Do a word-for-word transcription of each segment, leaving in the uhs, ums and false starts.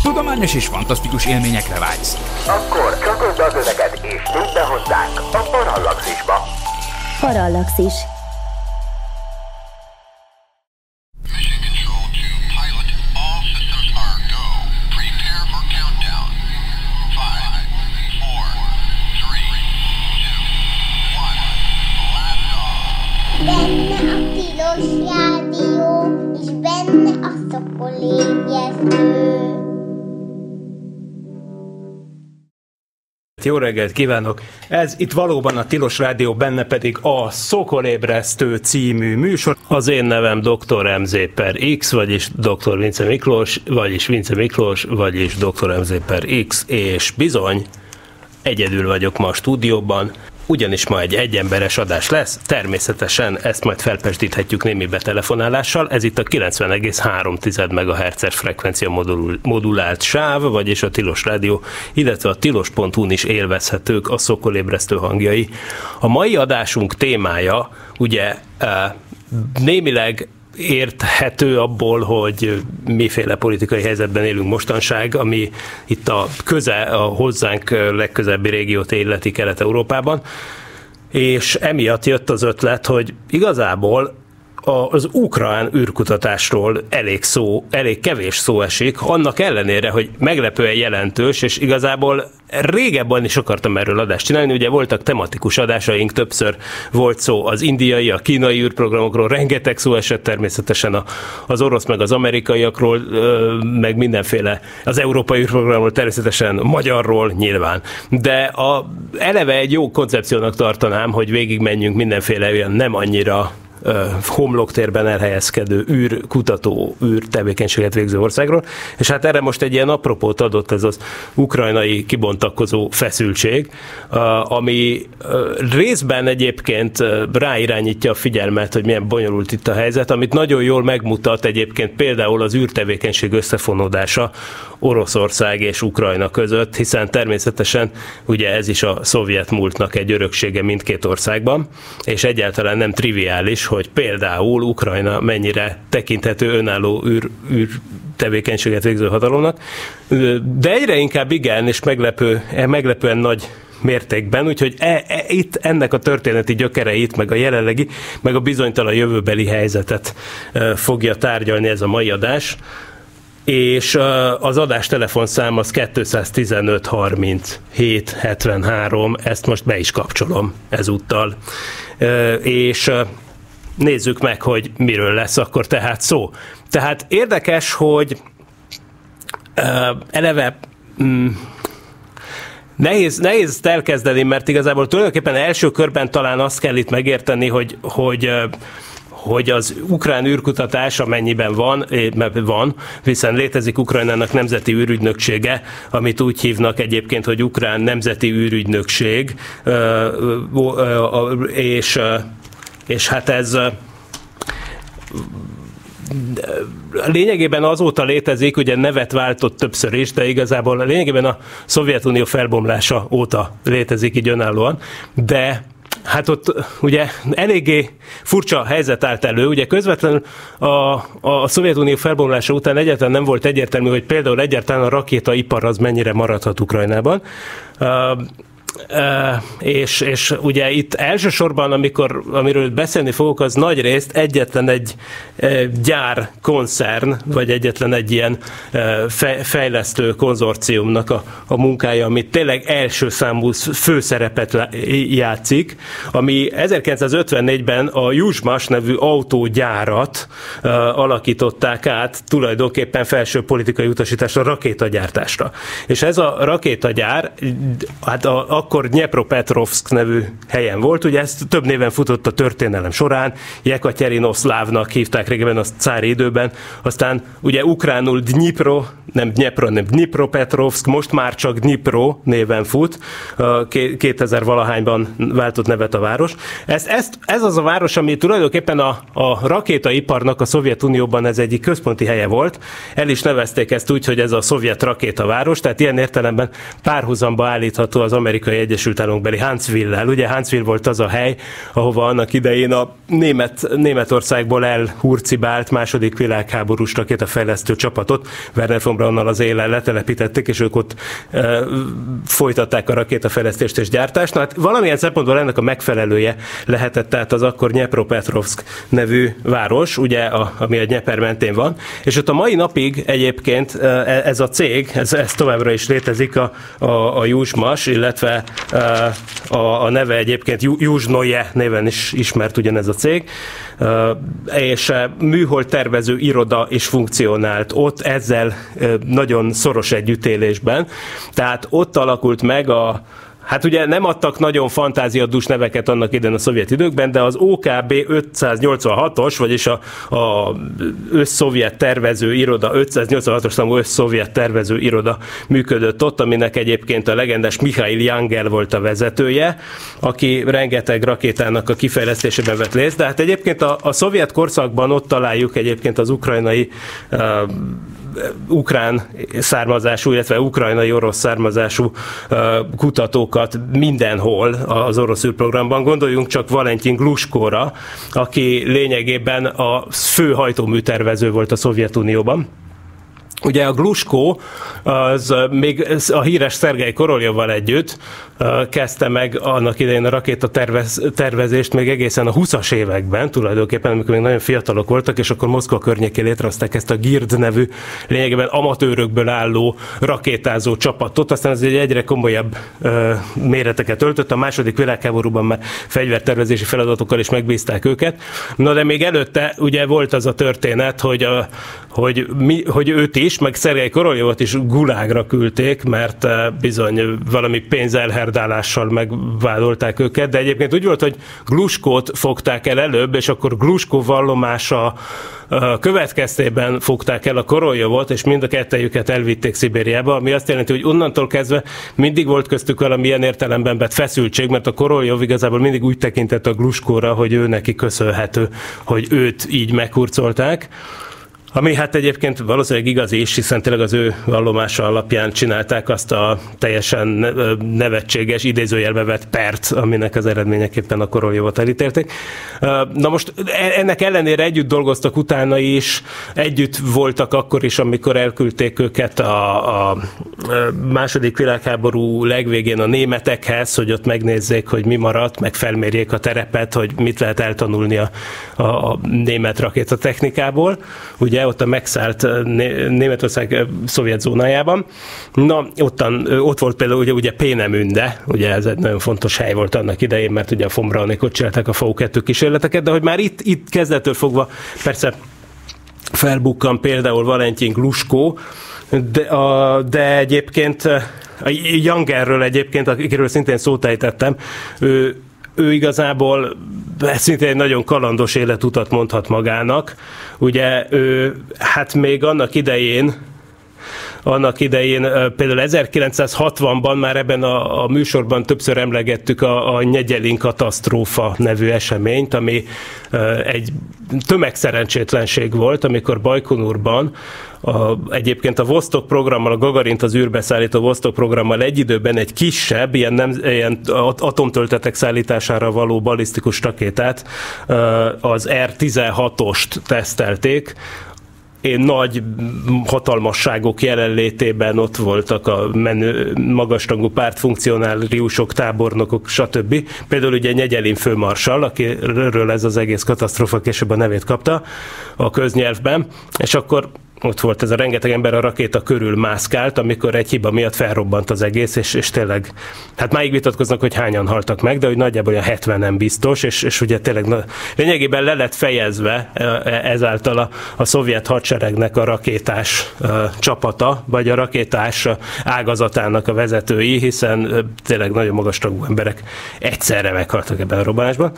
Tudományos és fantasztikus élményekre vágysz? Akkor csatold az öveket és nyújt be hozzánk a Parallaxisba. Parallaxis. Benne a tilos rádió, és benne a szokolébresztő. Jó reggelt kívánok! Ez itt valóban a Tilos Rádió, benne pedig a Szokolébresztő című műsor. Az én nevem doktor em zé per X, vagyis doktor Vince Miklós, vagyis Vince Miklós, vagyis doktor em zé per X, és bizony, egyedül vagyok ma a stúdióban, ugyanis ma egy egyemberes adás lesz, természetesen ezt majd felpesdíthetjük némi betelefonálással. Ez itt a kilencven egész három megahertzes frekvencia modul, modulált sáv, vagyis a Tilos Rádió, illetve a tilos pont hu-n is élvezhetők a szokolébresztő hangjai. A mai adásunk témája ugye némileg érthető abból, hogy miféle politikai helyzetben élünk mostanság, ami itt a köze, a hozzánk legközelebbi régiót illeti Kelet-Európában, és emiatt jött az ötlet, hogy igazából az ukrán űrkutatásról elég szó, elég kevés szó esik, annak ellenére, hogy meglepően jelentős, és igazából régebben is akartam erről adást csinálni, ugye voltak tematikus adásaink, többször volt szó az indiai, a kínai űrprogramokról, rengeteg szó esett természetesen az orosz meg az amerikaiakról, meg mindenféle, az európai űrprogramról, természetesen magyarról nyilván. De a, eleve egy jó koncepciónak tartanám, hogy végigmenjünk mindenféle olyan nem annyira homloktérben elhelyezkedő űrkutató, űrtevékenységet végző országról, és hát erre most egy ilyen apropót adott ez az ukrajnai kibontakozó feszültség, ami részben egyébként ráirányítja a figyelmet, hogy milyen bonyolult itt a helyzet, amit nagyon jól megmutat egyébként például az űrtevékenység összefonódása Oroszország és Ukrajna között, hiszen természetesen ugye ez is a szovjet múltnak egy öröksége mindkét országban, és egyáltalán nem triviális, hogy például Ukrajna mennyire tekinthető önálló űr, űr tevékenységet végző hatalomnak, de egyre inkább igen, és meglepő, meglepően nagy mértékben, úgyhogy e, e, itt ennek a történeti gyökereit, meg a jelenlegi, meg a bizonytalan jövőbeli helyzetet e, fogja tárgyalni ez a mai adás, és az adás telefonszám az kettőszáztizenöt harminchét hetvenhárom, ezt most be is kapcsolom ezúttal. És nézzük meg, hogy miről lesz akkor tehát szó. Tehát érdekes, hogy eleve mm, nehéz, nehéz elkezdeni, mert igazából tulajdonképpen első körben talán azt kell itt megérteni, hogy, hogy hogy az ukrán űrkutatás, amennyiben van, van, hiszen létezik Ukrajnának nemzeti űrügynöksége, amit úgy hívnak egyébként, hogy Ukrán Nemzeti űrügynökség, és, és hát ez lényegében azóta létezik, ugye nevet váltott többször is, de igazából lényegében a Szovjetunió felbomlása óta létezik így önállóan, de hát ott ugye eléggé furcsa helyzet állt elő, ugye közvetlenül a, a Szovjetunió felbomlása után egyáltalán nem volt egyértelmű, hogy például egyáltalán a rakétaipar az mennyire maradhat Ukrajnában. Uh, Uh, és, és ugye itt elsősorban, amikor, amiről beszélni fogok, az nagy részt egyetlen egy uh, gyár koncern, vagy egyetlen egy ilyen uh, fej, fejlesztő konzorciumnak a, a munkája, amit tényleg első számú főszerepet játszik, ami ezerkilencszázötvennégyben a Yuzhmash nevű autógyárat uh, alakították át tulajdonképpen felső politikai utasításra, rakétagyártásra. És ez a rakétagyár, hát a akkor Dnyepropetrovsk nevű helyen volt, ugye ezt több néven futott a történelem során, Jekatyerinoszlávnak hívták régebben a cári időben, aztán ugye ukránul Dnipro, nem Dnyepro, hanem Dnipropetrovsk, most már csak Dnipro néven fut, kétezer-valahányban váltott nevet a város. Ez, ez, ez az a város, ami tulajdonképpen a, a rakétaiparnak a Szovjetunióban ez egyik központi helye volt, el is nevezték ezt úgy, hogy ez a szovjet rakétaváros, tehát ilyen értelemben párhuzamba állítható az amerikai Egyesült Államokbeli Huntsville-lel. Ugye Huntsville volt az a hely, ahova annak idején a német, Németországból elhurcibált második világháborús rakétafejlesztő csapatot Werner von Braun Íronnal az élen letelepítették, és ők ott e, folytatták a rakétafejlesztést és gyártást. Na, hát valamilyen szempontból ennek a megfelelője lehetett tehát az akkor Dnyepropetrovszk nevű város, ugye, a, ami a Dnyeper mentén van, és ott a mai napig egyébként ez a cég, ez, ez továbbra is létezik, a, a, a Jusmas, illetve a, a neve egyébként Jusnoje néven is ismert ugyanez a cég, és műhold tervező iroda is funkcionált ott ezzel nagyon szoros együttélésben. Tehát ott alakult meg a Hát ugye nem adtak nagyon fantáziadús neveket annak idején a szovjet időkben, de az o ká bé ötszáznyolcvanhatos, vagyis a, a összszovjet tervező iroda, ötszáznyolcvanhatos számú összszovjet tervező iroda működött ott, aminek egyébként a legendás Michail Jangel volt a vezetője, aki rengeteg rakétának a kifejlesztésében vett részt, de hát egyébként a, a szovjet korszakban ott találjuk egyébként az ukrajnai uh, ukrán származású, illetve ukrajnai orosz származású uh, kutatókat mindenhol az orosz űrprogramban. Gondoljunk csak Valentin Gluskóra, aki lényegében a fő hajtóműtervező volt a Szovjetunióban. Ugye a Gluskó az még a híres Szergej Koroljovval együtt kezdte meg annak idején a rakéta tervez, tervezést még egészen a huszas években, tulajdonképpen, amikor még nagyon fiatalok voltak, és akkor Moszkva környékén létrehozták ezt a GIRD nevű, lényegében amatőrökből álló rakétázó csapatot, aztán ez egy egyre komolyabb uh, méreteket öltött, a második világháborúban már fegyvertervezési feladatokkal is megbízták őket. Na de még előtte ugye volt az a történet, hogy, a, hogy, mi, hogy őt is, meg Szergej Koroljovot is gulágra küldték, mert uh, bizony valami pénzelherdálással megvádolták őket, de egyébként úgy volt, hogy Gluskót fogták el előbb, és akkor Gluskó vallomása következtében fogták el a Koroljovot, és mind a kettejüket elvitték Szibériába, ami azt jelenti, hogy onnantól kezdve mindig volt köztük valamilyen értelemben vett feszültség, mert a Koroljov igazából mindig úgy tekintett a Gluskóra, hogy ő neki köszönhető, hogy őt így meghurcolták. Ami hát egyébként valószínűleg igaz is, hiszen tényleg az ő vallomása alapján csinálták azt a teljesen nevetséges, idézőjelbe vett pert, aminek az eredményeképpen a Koroljovot elítélték. Na most ennek ellenére együtt dolgoztak utána is, együtt voltak akkor is, amikor elküldték őket a, a második világháború legvégén a németekhez, hogy ott megnézzék, hogy mi maradt, meg felmérjék a terepet, hogy mit lehet eltanulni a, a, a német rakétatechnikából. Ugye ott a megszállt Németország szovjet zónájában. Na, ottan, ott volt például ugye, ugye Peenemünde, ugye ez egy nagyon fontos hely volt annak idején, mert ugye a von Braunék ott csinálták a F A U kettő kísérleteket, de hogy már itt, itt kezdettől fogva persze felbukkan például Valentin Gluskó, de, a, de egyébként a Jangerről egyébként, akiről szintén szót ejtettem, ő ő igazából szintén egy nagyon kalandos életutat mondhat magának. Ugye ő, hát még annak idején, annak idején például ezerkilencszázhatvanban már ebben a, a műsorban többször emlegettük a, a Nyegyelin katasztrófa nevű eseményt, ami egy tömegszerencsétlenség volt, amikor Bajkonurban A, egyébként a Vostok programmal, a Gagarint az űrbe szállító Vostok programmal egy időben egy kisebb, ilyen, nem, ilyen atomtöltetek szállítására való balisztikus rakétát, az er tizenhatost tesztelték. Én nagy hatalmasságok jelenlétében ott voltak a menő, magasrangú pártfunkcionáriusok, tábornokok, stb. Például ugye Nyegyelin főmarsall, akiről ez az egész katasztrófa később a nevét kapta a köznyelvben, és akkor ott volt ez a rengeteg ember a rakéta körül mászkált, amikor egy hiba miatt felrobbant az egész, és, és tényleg, hát máig vitatkoznak, hogy hányan haltak meg, de hogy nagyjából olyan hetvenen biztos, és, és ugye tényleg na, lényegében le lett fejezve ezáltal a, a szovjet hadseregnek a rakétás a, csapata, vagy a rakétás ágazatának a vezetői, hiszen tényleg nagyon magas rangú emberek egyszerre meghaltak ebben a robbanásban.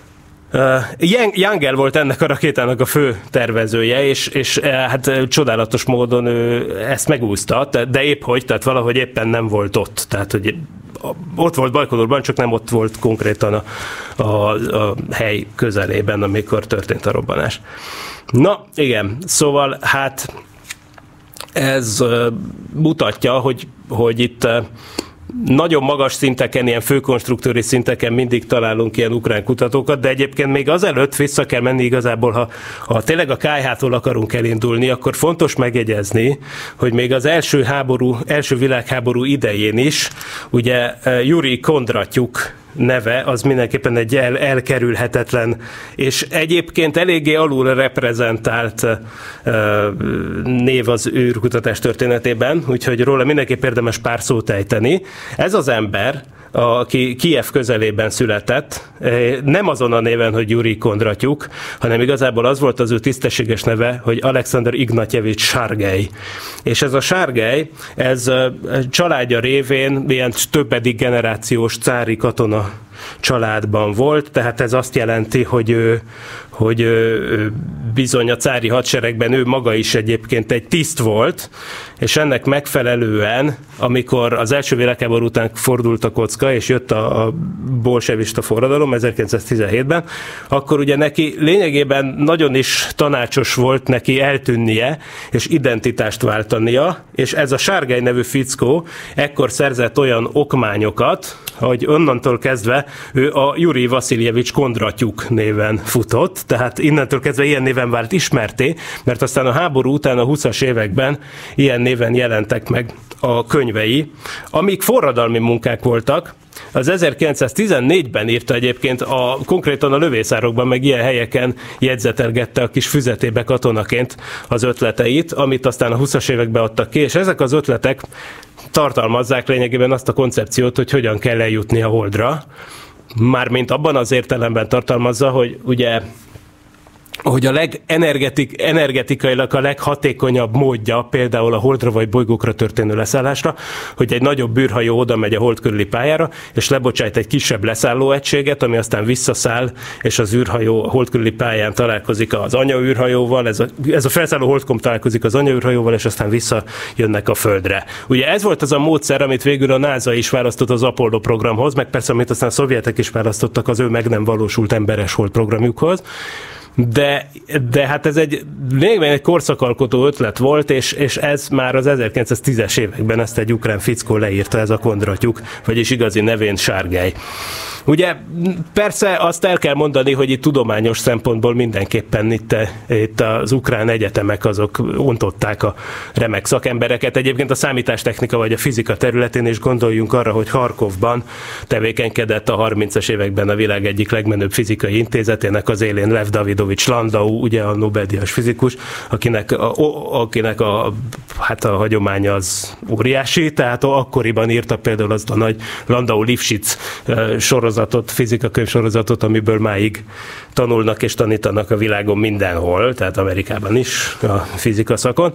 Uh, Jangel volt ennek a rakétának a fő tervezője, és, és hát csodálatos módon ő ezt megúszta, de épp hogy, tehát valahogy éppen nem volt ott. Tehát, hogy ott volt Bajkonurban, csak nem ott volt konkrétan a, a, a hely közelében, amikor történt a robbanás. Na, igen, szóval hát ez uh, mutatja, hogy, hogy itt uh, nagyon magas szinteken, ilyen főkonstruktőri szinteken mindig találunk ilyen ukrán kutatókat, de egyébként még azelőtt vissza kell menni igazából, ha, ha tényleg a kályhától akarunk elindulni, akkor fontos megjegyezni, hogy még az első háború, első világháború idején is, ugye Jurij Kondratyuk neve az mindenképpen egy el, elkerülhetetlen, és egyébként eléggé alul reprezentált uh, név az űrkutatás történetében, úgyhogy róla mindenképp érdemes pár szót ejteni. Ez az ember, aki Kijev közelében született, nem azon a néven, hogy Jurij Kondratyuk, hanem igazából az volt az ő tisztességes neve, hogy Alexander Ignatjevics Sargej. És ez a Sargej, ez családja révén ilyen többedik generációs cári katona családban volt, tehát ez azt jelenti, hogy ő, hogy ő bizony a cári hadseregben ő maga is egyébként egy tiszt volt, és ennek megfelelően, amikor az első világháború után fordult a kocka, és jött a, a bolsevista forradalom ezerkilencszáztizenhétben, akkor ugye neki lényegében nagyon is tanácsos volt neki eltűnnie, és identitást váltania, és ez a Sargej nevű fickó ekkor szerzett olyan okmányokat, hogy onnantól kezdve ő a Jurij Vasiljevics Kondratyuk néven futott, tehát innentől kezdve ilyen néven vált ismerté, mert aztán a háború után a huszas években ilyen néven jelentek meg a könyvei, amik forradalmi munkák voltak. Az ezerkilencszáztizennégyben írta egyébként, a, konkrétan a lövészárokban, meg ilyen helyeken jegyzetelgette a kis füzetébe katonaként az ötleteit, amit aztán a huszas években adtak ki, és ezek az ötletek tartalmazzák lényegében azt a koncepciót, hogy hogyan kell eljutni a Holdra. Mármint abban az értelemben tartalmazza, hogy ugye hogy a legenergetik, energetikailag a leghatékonyabb módja például a Holdra vagy bolygókra történő leszállásra, hogy egy nagyobb űrhajó oda megy a Hold körüli pályára, és lebocsájt egy kisebb leszállóegységet, ami aztán visszaszáll, és az űrhajó a Hold körüli pályán találkozik az anyaűrhajóval, ez a, ez a felszálló Holdkom találkozik az anyaűrhajóval, és aztán visszajönnek a Földre. Ugye ez volt az a módszer, amit végül a NASA is választott az Apollo programhoz, meg persze, amit aztán a szovjetek is választottak az ő meg nem valósult emberes Hold programjukhoz. De, de hát ez egy lényegében egy korszakalkotó ötlet volt, és, és ez már az ezerkilencszáztízes években ezt egy ukrán fickó leírta, ez a Kondratyuk, vagyis igazi nevén Sargej. Ugye persze azt el kell mondani, hogy itt tudományos szempontból mindenképpen itt, itt az ukrán egyetemek azok ontották a remek szakembereket. Egyébként a számítástechnika vagy a fizika területén is gondoljunk arra, hogy Harkovban tevékenykedett a harmincas években a világ egyik legmenőbb fizikai intézetének az élén Lev Davidovics Landau, ugye a Nobel-díjas fizikus, akinek, a, akinek a, hát a hagyománya az óriási, tehát akkoriban írta például azt a nagy Landau-Lifshitz sorozatot, fizikakönyv sorozatot, amiből máig tanulnak és tanítanak a világon mindenhol, tehát Amerikában is a fizika szakon.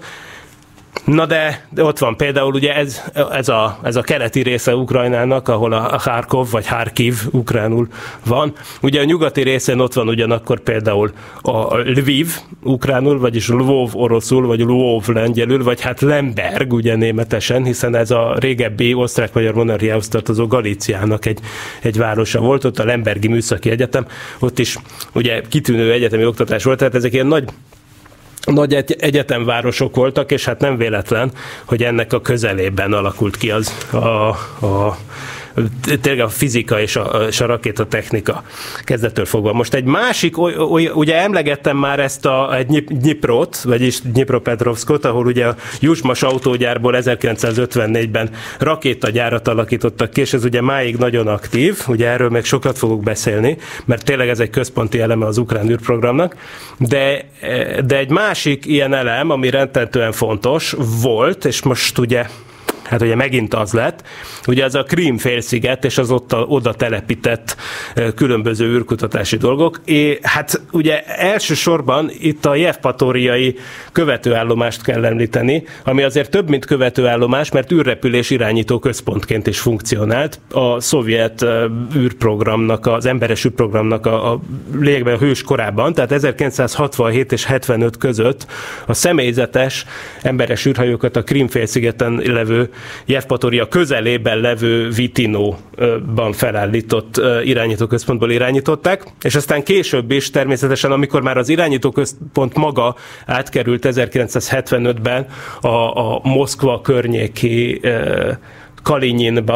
Na de, de ott van például ugye ez, ez, a, ez a keleti része Ukrajnának, ahol a Kharkov vagy Kharkiv ukránul van. Ugye a nyugati részén ott van ugyanakkor például a Lviv ukránul, vagyis Lvov oroszul, vagy Lvov lengyelül, vagy hát Lemberg ugye németesen, hiszen ez a régebbi osztrák-magyar monarchiához tartozó Galíciának egy, egy városa volt, ott a Lembergi Műszaki Egyetem, ott is ugye kitűnő egyetemi oktatás volt, tehát ezek ilyen nagy nagy egyetemvárosok voltak, és hát nem véletlen, hogy ennek a közelében alakult ki az a, a tényleg a fizika és a, és a rakétatechnika kezdettől fogva. Most egy másik, ugye emlegettem már ezt a Dnyiprot, vagyis Dnyipropetrovszkot, ahol ugye a Jusmas autógyárból ezerkilencszázötvennégyben rakétagyárat alakítottak ki, és ez ugye máig nagyon aktív, ugye erről még sokat fogok beszélni, mert tényleg ez egy központi eleme az ukrán űrprogramnak, de, de egy másik ilyen elem, ami rendkívül fontos volt, és most ugye hát ugye megint az lett, ugye az a Krím-félsziget és az ott oda telepített különböző űrkutatási dolgok. És hát ugye elsősorban itt a jevpatoriai követőállomást kell említeni, ami azért több, mint követőállomás, mert űrrepülés irányító központként is funkcionált. A szovjet űrprogramnak, az emberes űrprogramnak a, a lényegben a hős korában, tehát ezerkilencszázhatvanhét és hetvenöt között a személyzetes emberes űrhajókat a Krím-félszigeten levő Jevpatoria közelében levő Vitinóban felállított irányítóközpontból irányították, és aztán később is természetesen, amikor már az irányítóközpont maga átkerült ezerkilencszázhetvenötben a, a Moszkva környéki Kalinyinba,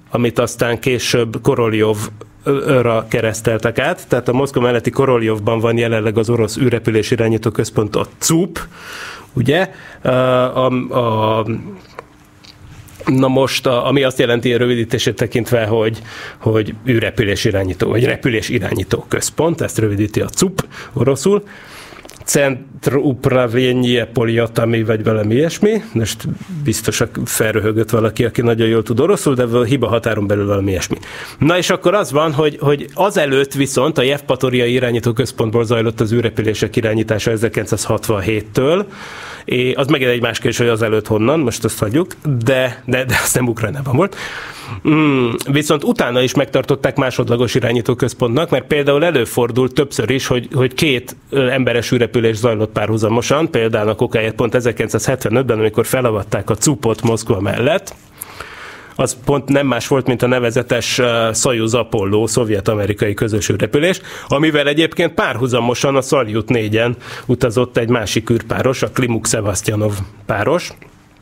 amit aztán később Koroljovra kereszteltek át, tehát a Moszkva melletti Koroljovban van jelenleg az orosz űrrepülés irányító központ, a cúp, ugye? A, a, a Na most, a, ami azt jelenti a rövidítését tekintve, hogy, hogy űrrepülés irányító, vagy repülés irányító központ, ezt rövidíti a cúp oroszul. Centr Upravlenie Polyatami, vagy valami ilyesmi. Most biztos felröhögött valaki, aki nagyon jól tud oroszul, de a hiba határon belül valami ilyesmi. Na és akkor az van, hogy, hogy azelőtt viszont a Jevpatoriai irányító központból zajlott az űrrepülések irányítása ezerkilencszázhatvanhéttől, és az megint egy más kérdés, hogy azelőtt honnan, most azt hagyjuk, de, de, de az nem Ukrajnában volt. Mm, viszont utána is megtartották másodlagos irányító központnak, mert például előfordult többször is, hogy, hogy két emberes űrrepülés zajlott párhuzamosan, például a kokáért pont ezerkilencszázhetvenötben, amikor felavatták a cupot Moszkva mellett, az pont nem más volt, mint a nevezetes Szajuz Apollo szovjet-amerikai közös űrrepülés, amivel egyébként párhuzamosan a Szaljut négyen utazott egy másik űrpáros, a Klimuk-Szevasztjanov páros,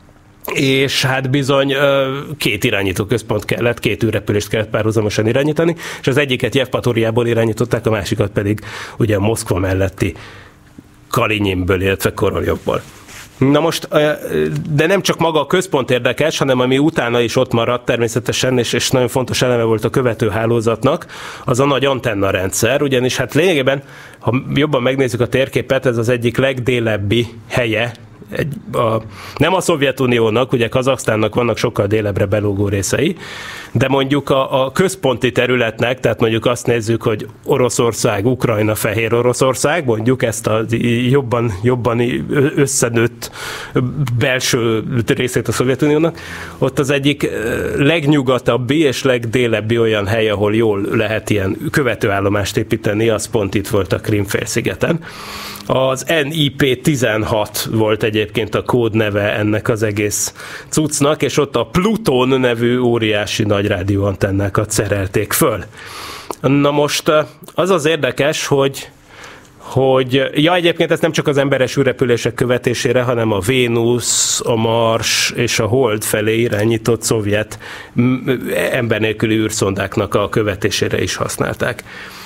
és hát bizony két irányító központ kellett, két űrrepülést kellett párhuzamosan irányítani, és az egyiket Jevpatoriából irányították, a másikat pedig ugye a Moszkva melletti Kalinyinből, illetve Koroljovból. Na most, de nem csak maga a központ érdekes, hanem ami utána is ott maradt természetesen, és, és nagyon fontos eleme volt a követőhálózatnak, az a nagy antenna rendszer, ugyanis hát lényegében, ha jobban megnézzük a térképet, ez az egyik legdélebbi helye, egy, a, nem a Szovjetuniónak, ugye Kazaksztánnak vannak sokkal délebbre belógó részei, de mondjuk a, a központi területnek, tehát mondjuk azt nézzük, hogy Oroszország, Ukrajna, Fehér Oroszország, mondjuk ezt a jobban, jobban összenőtt belső részét a Szovjetuniónak, ott az egyik legnyugatabbi és legdélebbi olyan hely, ahol jól lehet ilyen követőállomást építeni, az pont itt volt a Krím-félszigeten. Az en i pé tizenhat volt egyébként a kódneve ennek az egész cuccnak, és ott a Pluton nevű óriási nagy rádióantennákat szerelték föl. Na most az az érdekes, hogy hogy ja, egyébként ez nem csak az emberes űrrepülések követésére, hanem a Vénusz, a Mars és a Hold felé irányított szovjet ember nélküli űrszondáknak a követésére is használták.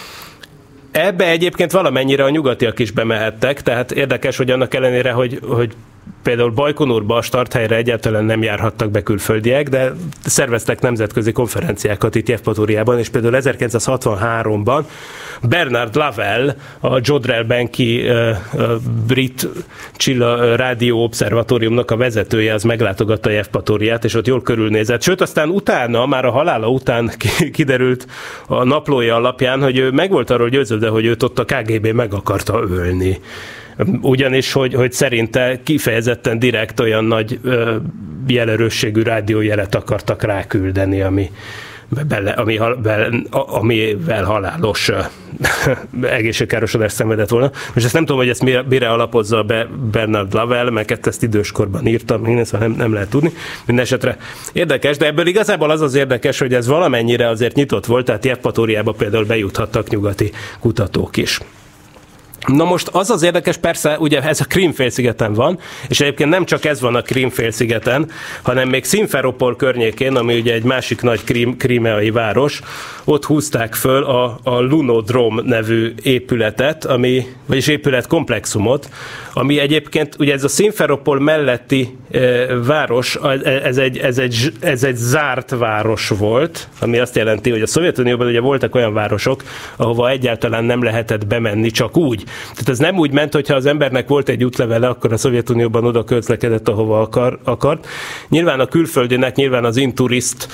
Ebbe egyébként valamennyire a nyugatiak is bemehettek, tehát érdekes, hogy annak ellenére, hogy, hogy például Bajkonurba a starthelyre egyáltalán nem járhattak be külföldiek, de szerveztek nemzetközi konferenciákat itt Jevpatoriában, és például ezerkilencszázhatvanháromban Bernard Lovell, a Jodrell-Banki uh, uh, brit Csilla rádió obszervatóriumnak a vezetője, az meglátogatta Jevpatoriát, és ott jól körülnézett. Sőt, aztán utána, már a halála után kiderült a naplója alapján, hogy ő meg volt arról győződve, hogy őt ott a ká gé bé meg akarta ölni. Ugyanis, hogy, hogy szerinte kifejezetten direkt olyan nagy ö, jelerősségű rádiójelet akartak ráküldeni, ami, bele, ami, bele, amivel halálos egészségkárosodást szenvedett volna. Most ezt nem tudom, hogy ezt mire, mire alapozza be Bernard Lovell, mert ezt időskorban írtam, én ezt nem, nem lehet tudni. Mindenesetre érdekes, de ebből igazából az az érdekes, hogy ez valamennyire azért nyitott volt, tehát Jevpatoriába például bejuthattak nyugati kutatók is. Na most az az érdekes, persze, ugye ez a Krím-félszigeten van, és egyébként nem csak ez van a Krím-félszigeten, hanem még Szimferopol környékén, ami ugye egy másik nagy krím, krímeai város, ott húzták föl a, a Lunodrom nevű épületet, ami, vagyis épületkomplexumot, ami egyébként, ugye ez a Szimferopol melletti e, város, ez egy, ez, egy, ez egy zárt város volt, ami azt jelenti, hogy a Szovjetunióban ugye voltak olyan városok, ahova egyáltalán nem lehetett bemenni csak úgy. Tehát ez nem úgy ment, hogyha az embernek volt egy útlevele, akkor a Szovjetunióban oda közlekedett, ahova akar, akart. Nyilván a külföldinek, nyilván az Inturist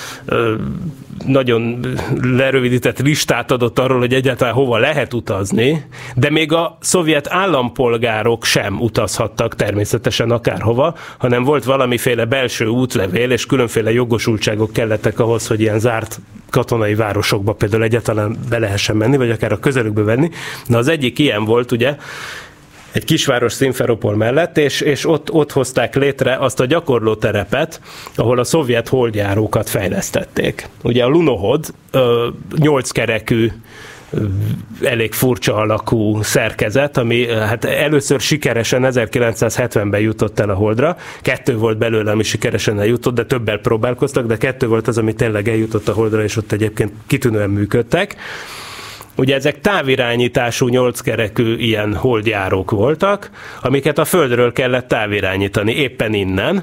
nagyon lerövidített listát adott arról, hogy egyáltalán hova lehet utazni, de még a szovjet állampolgárok sem utazhattak természetesen akárhova, hanem volt valamiféle belső útlevél, és különféle jogosultságok kellettek ahhoz, hogy ilyen zárt katonai városokba például egyáltalán be lehessen menni, vagy akár a közelükbe venni. Na az egyik ilyen volt, ugye, egy kisváros Szimferopol mellett, és, és ott, ott hozták létre azt a gyakorlóterepet, ahol a szovjet holdjárókat fejlesztették. Ugye a Lunohod nyolc kerekű elég furcsa alakú szerkezet, ami hát először sikeresen ezerkilencszázhetvenben jutott el a Holdra. Kettő volt belőle, ami sikeresen eljutott, de többel próbálkoztak, de kettő volt az, ami tényleg eljutott a Holdra, és ott egyébként kitűnően működtek. Ugye ezek távirányítású, nyolckerekű ilyen holdjárók voltak, amiket a Földről kellett távirányítani, éppen innen,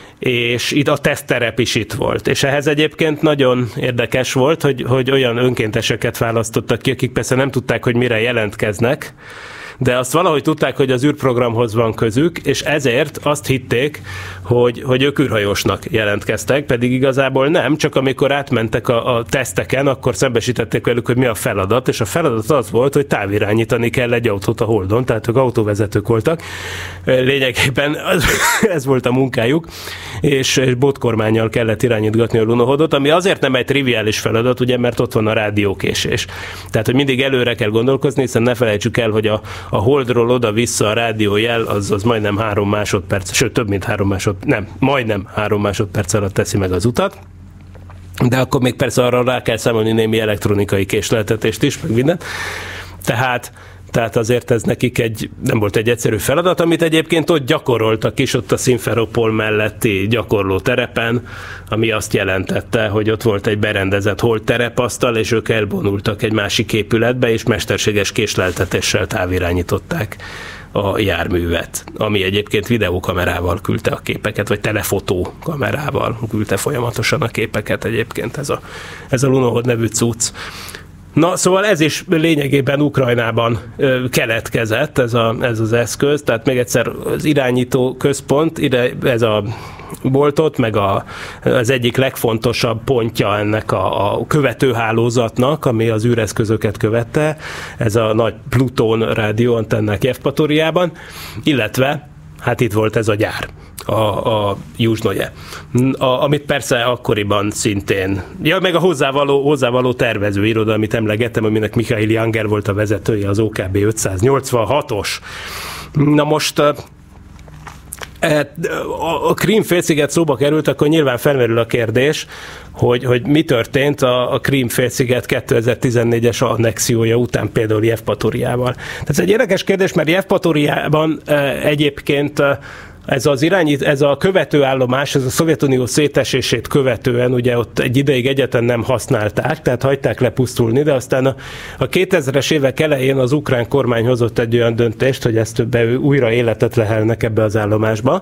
és itt a tesztterep is itt volt. És ehhez egyébként nagyon érdekes volt, hogy, hogy olyan önkénteseket választottak ki, akik persze nem tudták, hogy mire jelentkeznek, de azt valahogy tudták, hogy az űrprogramhoz van közük, és ezért azt hitték, hogy, hogy ők űrhajósnak jelentkeztek, pedig igazából nem, csak amikor átmentek a, a teszteken, akkor szembesítették velük, hogy mi a feladat, és a feladat az volt, hogy távirányítani kell egy autót a Holdon, tehát ők autóvezetők voltak. Lényegében ez volt a munkájuk, és, és botkormánnyal kellett irányítgatni a lunohodot, ami azért nem egy triviális feladat, ugye, mert ott van a rádiókésés. Tehát, hogy mindig előre kell gondolkozni, hiszen ne felejtsük el, hogy a A Holdról oda-vissza a rádiójel, az, az majdnem három másodperc, sőt több mint három másodperc, nem, majdnem három másodperc alatt teszi meg az utat. De akkor még persze arra rá kell számolni némi elektronikai késleltetést is, meg mindent. Tehát, tehát azért ez nekik egy, nem volt egy egyszerű feladat, amit egyébként ott gyakoroltak is, ott a Simferopol melletti gyakorló terepen, ami azt jelentette, hogy ott volt egy berendezett holdterepasztal, és ők elvonultak egy másik épületbe, és mesterséges késleltetéssel távirányították a járművet, ami egyébként videókamerával küldte a képeket, vagy telefotó kamerával küldte folyamatosan a képeket egyébként ez a, ez a Lunohod nevű cucc. Na, szóval ez is lényegében Ukrajnában ö, keletkezett, ez, a, ez az eszköz, tehát még egyszer az irányító központ, ide ez a boltot, meg a, az egyik legfontosabb pontja ennek a, a követőhálózatnak, ami az űreszközöket követte, ez a nagy Pluton rádióantennák Jevpatoriában, illetve hát itt volt ez a gyár, a, a Yuzhnoye, a, amit persze akkoriban szintén, ja, meg a hozzávaló, hozzávaló tervezőiroda, amit emlegettem, aminek Mikhail Yanger volt a vezetője, az o ká bé ötszáznyolcvanhatos. Na most a Krím-félsziget szóba került, akkor nyilván felmerül a kérdés, hogy, hogy mi történt a, a Krím-félsziget kétezer-tizennégyes annexiója után például Jevpatoriával. Tehát ez egy érdekes kérdés, mert Jevpatoriában egyébként ez az irányít, ez a követőállomás, ez a Szovjetunió szétesését követően, ugye ott egy ideig egyáltalán nem használták, tehát hagyták lepusztulni, de aztán a, a kétezres évek elején az ukrán kormány hozott egy olyan döntést, hogy ezt be újra életet lehelnek ebbe az állomásba,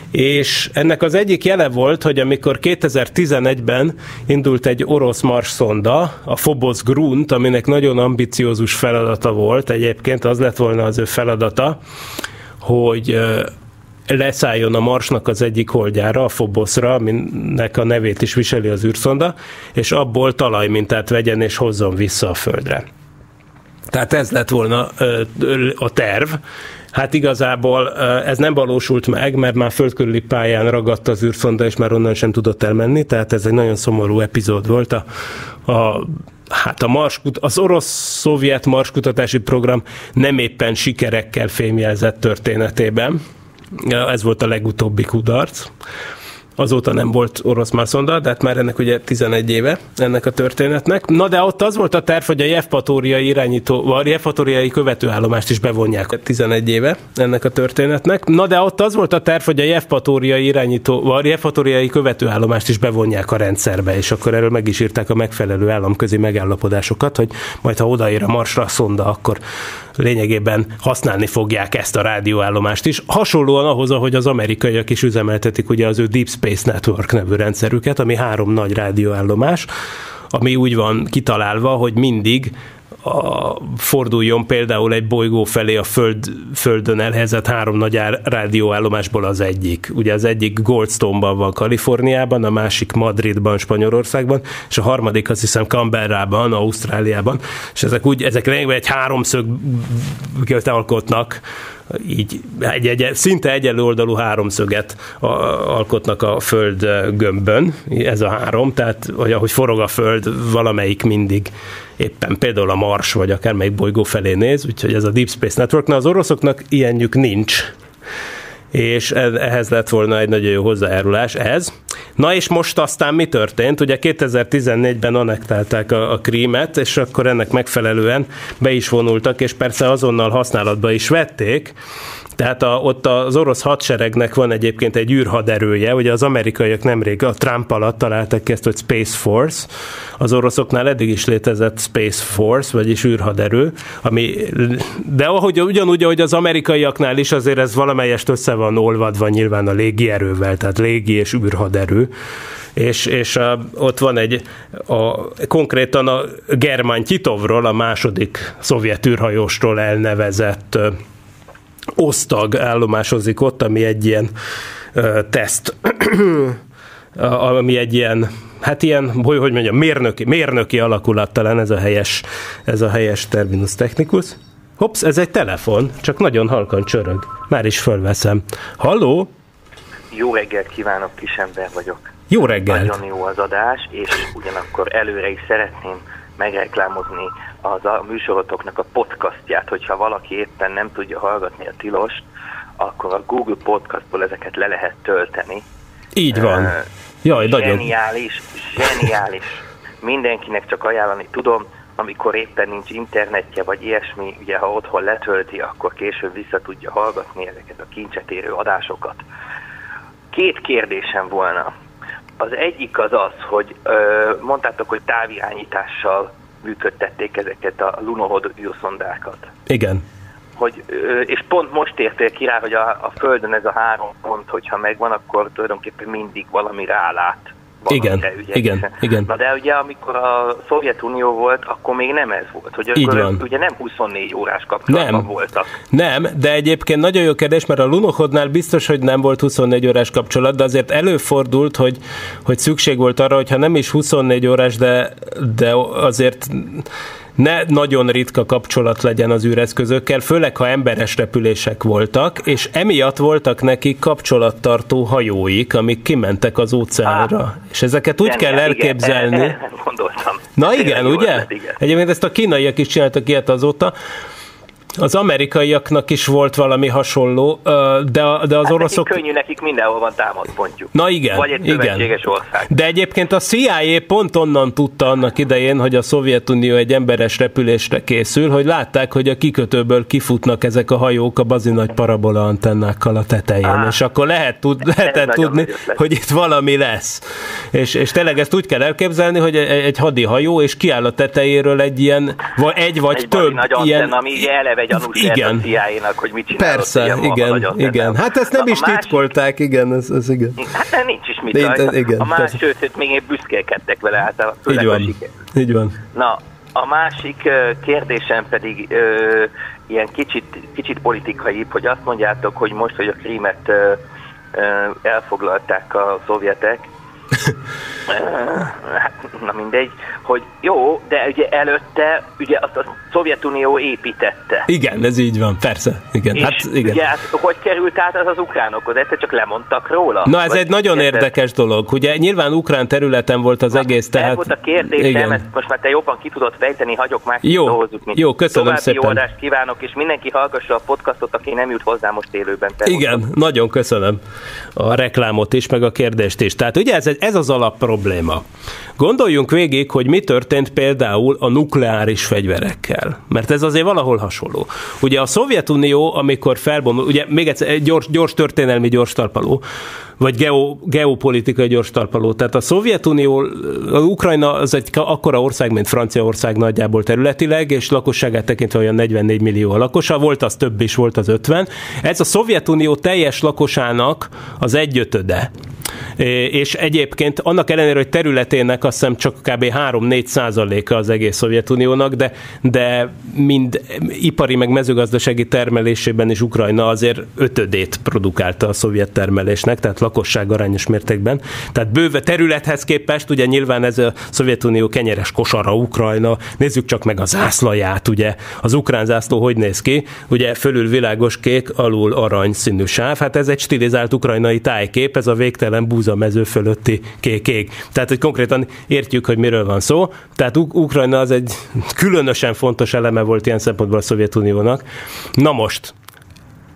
és ennek az egyik jele volt, hogy amikor kétezer-tizenegyben indult egy orosz Mars szonda, a Phobos Grunt, aminek nagyon ambiciózus feladata volt, egyébként az lett volna az ő feladata, hogy leszálljon a Marsnak az egyik holdjára, a Phobosra, aminek a nevét is viseli az űrszonda, és abból talajmintát vegyen és hozzon vissza a Földre. Tehát ez lett volna a terv. Hát igazából ez nem valósult meg, mert már földkörüli pályán ragadt az űrszonda, és már onnan sem tudott elmenni, tehát ez egy nagyon szomorú epizód volt. A, a, hát a Mars, az orosz-szovjet marskutatási program nem éppen sikerekkel fémjelzett történetében. Ez volt a legutóbbi kudarc. Azóta nem volt orosz Marszonda, de hát már ennek ugye tizenegy éve ennek a történetnek. Na de ott az volt a terv, hogy a jevpatoriai irányító, vagy a jevpatoriai követőállomást is bevonják tizenegy éve ennek a történetnek. Na de ott az volt a terv, hogy a jevpatoriai irányító, vagy a jevpatoriai követőállomást is bevonják a rendszerbe, és akkor erről meg is írták a megfelelő államközi megállapodásokat, hogy majd ha odaér a Marsra a szonda, akkor lényegében használni fogják ezt a rádióállomást is. Hasonlóan ahhoz, ahogy az amerikaiak is üzemeltetik ugye az ő Deep Space Network nevű rendszerüket, ami három nagy rádióállomás, ami úgy van kitalálva, hogy mindig a, forduljon például egy bolygó felé a Föld, Földön elhelyezett három nagy rádióállomásból az egyik. Ugye az egyik Goldstone-ban van Kaliforniában, a másik Madridban, Spanyolországban, és a harmadik azt hiszem Canberrában, Ausztráliában, és ezek úgy, ezek lényegben egy háromszöget alkotnak, így egy, egy, szinte egyenlő oldalú háromszöget alkotnak a Föld gömbön, ez a három, tehát hogy ahogy forog a Föld, valamelyik mindig éppen például a Mars, vagy akármelyik bolygó felé néz, úgyhogy ez a Deep Space Network. Na, az oroszoknak ilyenjük nincs, és ehhez lett volna egy nagyon jó hozzájárulás ez. Na és most aztán mi történt? Ugye kétezer-tizennégyben annektálták a, a Krímet, és akkor ennek megfelelően be is vonultak, és persze azonnal használatba is vették. Tehát a, ott az orosz hadseregnek van egyébként egy űrhaderője, ugye az amerikaiak nemrég a Trump alatt találtak ki ezt, hogy Space Force, az oroszoknál eddig is létezett Space Force, vagyis űrhaderő, ami, de ahogy, ugyanúgy, ahogy az amerikaiaknál is, azért ez valamelyest össze van olvadva nyilván a légierővel, tehát légi és űrhaderő, és, és a, ott van egy, a, konkrétan a Germán Titovról, a második szovjet űrhajósról elnevezett osztag állomásozik ott, ami egy ilyen ö, teszt, ami egy ilyen, hát ilyen, hogy, hogy mondjam, mérnöki, mérnöki alakulat, talán ez a helyes, ez a helyes terminus technicus. Hops, ez egy telefon, csak nagyon halkan csörög. Már is fölveszem. Halló? Jó reggelt kívánok, Kisember vagyok. Jó reggelt. Nagyon jó az adás, és ugyanakkor előre is szeretném megreklámozni az a műsorotoknak a podcastját, hogyha valaki éppen nem tudja hallgatni a Tilost, akkor a Google Podcastból ezeket le lehet tölteni. Így van. Uh, Jaj, zseniális, nagyon. zseniális. Mindenkinek csak ajánlani tudom, amikor éppen nincs internetje, vagy ilyesmi, ugye ha otthon letölti, akkor később vissza tudja hallgatni ezeket a kincset érő adásokat. Két kérdésem volna. Az egyik az az, hogy ö, mondtátok, hogy távirányítással működtették ezeket a Lunokhod űrszondákat. Igen. Hogy, ö, és pont most értél ki rá, hogy a, a Földön ez a három pont, hogyha megvan, akkor tulajdonképpen mindig valami rálát. Igen, igen, igen. Na de ugye amikor a Szovjetunió volt, akkor még nem ez volt. Hogy így akkor van. Ugye nem huszonnégy órás kapcsolatban nem. voltak. Nem, de egyébként nagyon jó kérdés, mert a Lunochodnál biztos, hogy nem volt huszonnégy órás kapcsolat, de azért előfordult, hogy, hogy szükség volt arra, hogyha nem is huszonnégy órás, de, de azért ne nagyon ritka kapcsolat legyen az űreszközökkel, főleg ha emberes repülések voltak, és emiatt voltak nekik kapcsolattartó hajóik, amik kimentek az óceánra. Ah, és ezeket úgy igen, kell elképzelni. Igen, nem gondoltam. Na igen, ugye? Volt, igen. Egyébként ezt a kínaiak is csináltak ilyet azóta. Az amerikaiaknak is volt valami hasonló, de, de az hát oroszok... Nekik könnyű, nekik mindenhol van támadpontjuk. Na igen, vagy egy szövetséges ország. De egyébként a C I A pont onnan tudta annak idején, hogy a Szovjetunió egy emberes repülésre készül, hogy látták, hogy a kikötőből kifutnak ezek a hajók a bazinagy parabola antennákkal a tetején, ah, és akkor lehet tud, lehetett tudni, hogy itt valami lesz. És, és tényleg ezt úgy kell elképzelni, hogy egy, egy hadihajó, és kiáll a tetejéről egy ilyen, vagy egy vagy egy több ilyen... Antenna, ami eleve gyanús lehet a C I A-nak, hogy mit csinálott. Persze, ilyen igen, igen. Hát ezt nem Na, is másik... titkolták, igen, ez, ez igen. Hát nincs is mit de, rajta. Igen, a más, sőt, még én büszkélkedtek vele, hát főleg így van, a siker. Így van. Na, a másik kérdésem pedig ö, ilyen kicsit, kicsit politikaibb, hogy azt mondjátok, hogy most, hogy a Krímet ö, ö, elfoglalták a szovjetek, hát, na mindegy, hogy jó, de ugye előtte ugye azt a Szovjetunió építette. Igen, ez így van, persze. Igen. És hát, igen. ugye hát, hogy került át az az ukránokhoz? Egyszer csak lemondtak róla? Na ez egy nagyon érted? érdekes dolog. Ugye nyilván ukrán területen volt az na, egész, tehát... Ez volt a kérdésem, ezt most már te jobban ki tudod fejteni, hagyok már jó, dolgozzuk. Jó, köszönöm további szépen. További oldást kívánok, és mindenki hallgassa a podcastot, aki nem jut hozzá most élőben. Igen, most. Nagyon köszönöm a reklámot is, meg a kérdést is. Tehát ugye ez, ez az alap probléma. Gondoljunk végig, hogy mi történt például a nukleáris fegyverekkel. Mert ez azért valahol hasonló. Ugye a Szovjetunió, amikor felbomlott, ugye még egyszer egy gyors, gyors történelmi gyors talpaló, vagy geo, geopolitikai gyors talpaló. Tehát a Szovjetunió, a Ukrajna az egy akkora ország, mint Franciaország nagyjából területileg, és lakosságát tekintve olyan negyvennégy millió a lakosa, volt az több is, volt az ötven. Ez a Szovjetunió teljes lakosának az egyötöde. És egyébként annak ellenére, hogy területének azt hiszem csak kb. három-négy százaléka az egész Szovjetuniónak, de, de mind ipari meg mezőgazdasági termelésében is Ukrajna azért ötödét produkálta a szovjet termelésnek, tehát lakosság arányos mértékben. Tehát bőve területhez képest, ugye nyilván ez a Szovjetunió kenyeres kosara Ukrajna, nézzük csak meg a zászlaját, ugye az ukrán zászló hogy néz ki, ugye fölül világos kék, alul arany színű sáv, hát ez egy stilizált ukrajnai tájkép, ez a végtelen búzamező fölötti kék-ég. Tehát, hogy konkrétan értjük, hogy miről van szó. Tehát Uk- Ukrajna az egy különösen fontos eleme volt ilyen szempontból a Szovjetuniónak. Na most,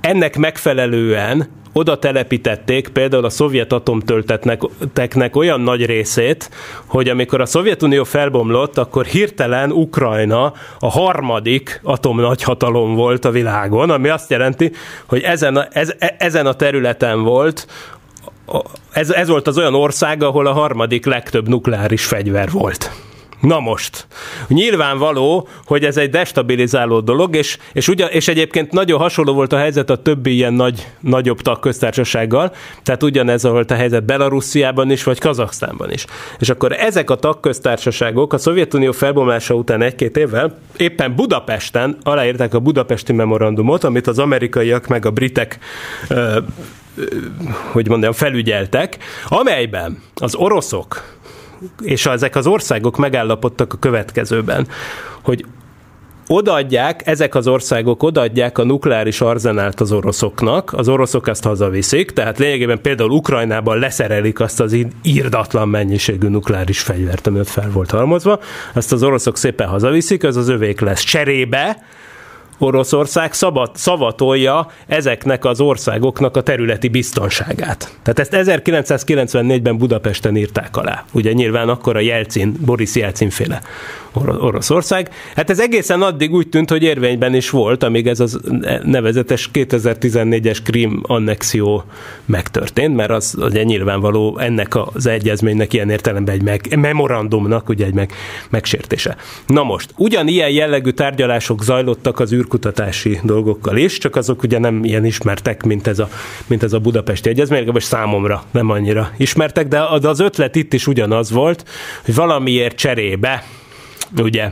ennek megfelelően oda telepítették például a szovjet atomtölteteknek olyan nagy részét, hogy amikor a Szovjetunió felbomlott, akkor hirtelen Ukrajna a harmadik atomnagyhatalom volt a világon, ami azt jelenti, hogy ezen a, ez, ezen a területen volt, ez, ez volt az olyan ország, ahol a harmadik legtöbb nukleáris fegyver volt. Na most, nyilvánvaló, hogy ez egy destabilizáló dolog, és, és, ugyan, és egyébként nagyon hasonló volt a helyzet a többi ilyen nagy, nagyobb tagköztársasággal, tehát ugyanez volt a helyzet Belarussziában is, vagy Kazaksztánban is. És akkor ezek a tagköztársaságok a Szovjetunió felbomlása után egy-két évvel éppen Budapesten aláírták a Budapesti Memorandumot, amit az amerikaiak meg a britek ö, ö, hogy mondjam, felügyeltek, amelyben az oroszok és ezek az országok megállapodtak a következőben, hogy odaadják, ezek az országok odaadják a nukleáris arzenált az oroszoknak, az oroszok ezt hazaviszik, tehát lényegében például Ukrajnában leszerelik azt az irdatlan mennyiségű nukleáris fegyvert, ami ott fel volt halmozva, azt az oroszok szépen hazaviszik, az az övék lesz. Cserébe Oroszország szabad, szavatolja ezeknek az országoknak a területi biztonságát. Tehát ezt ezerkilencszázkilencvennégyben Budapesten írták alá. Ugye nyilván akkor a Jelcin, Boris Jelcin féle Oroszország. Hát ez egészen addig úgy tűnt, hogy érvényben is volt, amíg ez az nevezetes kétezer-tizennégyes Krím annexió megtörtént, mert az ugye nyilvánvaló ennek az egyezménynek ilyen értelemben egy meg, memorandumnak ugye egy meg, megsértése. Na most, ugyanilyen jellegű tárgyalások zajlottak az űrkutatási dolgokkal is, csak azok ugye nem ilyen ismertek, mint ez a, mint ez a budapesti egyezmény, legalábbis számomra nem annyira ismertek, de az ötlet itt is ugyanaz volt, hogy valamiért cserébe ugye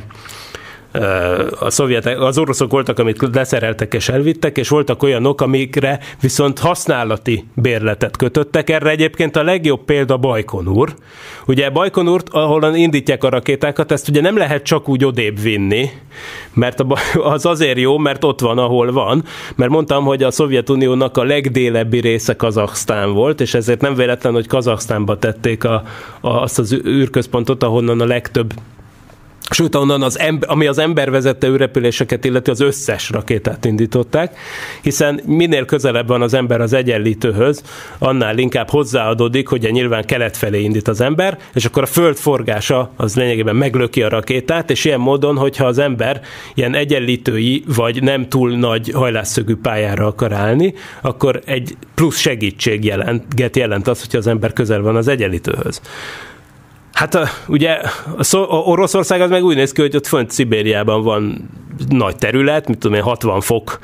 a szovjetek, az oroszok voltak, amit leszereltek és elvittek, és voltak olyanok, amikre viszont használati bérletet kötöttek. Erre egyébként a legjobb példa Bajkonur. Ugye Bajkonurt, ahol indítják a rakétákat, ezt ugye nem lehet csak úgy odébb vinni, mert az azért jó, mert ott van, ahol van, mert mondtam, hogy a Szovjetuniónak a legdélebbi része Kazaksztán volt, és ezért nem véletlen, hogy Kazaksztánba tették a, a, azt az űrközpontot, ahonnan a legtöbb sőt, onnan az ember, ami az embervezette űrrepüléseket illeti, az összes rakétát indították, hiszen minél közelebb van az ember az egyenlítőhöz, annál inkább hozzáadódik, hogy nyilván kelet felé indít az ember, és akkor a föld forgása az lényegében meglöki a rakétát, és ilyen módon, hogyha az ember ilyen egyenlítői, vagy nem túl nagy hajlásszögű pályára akar állni, akkor egy plusz segítség jelent, jelent az, hogyha az ember közel van az egyenlítőhöz. Hát a, ugye a Oroszország az meg úgy néz ki, hogy ott fönt Szibériában van nagy terület, mit tudom én, hatvan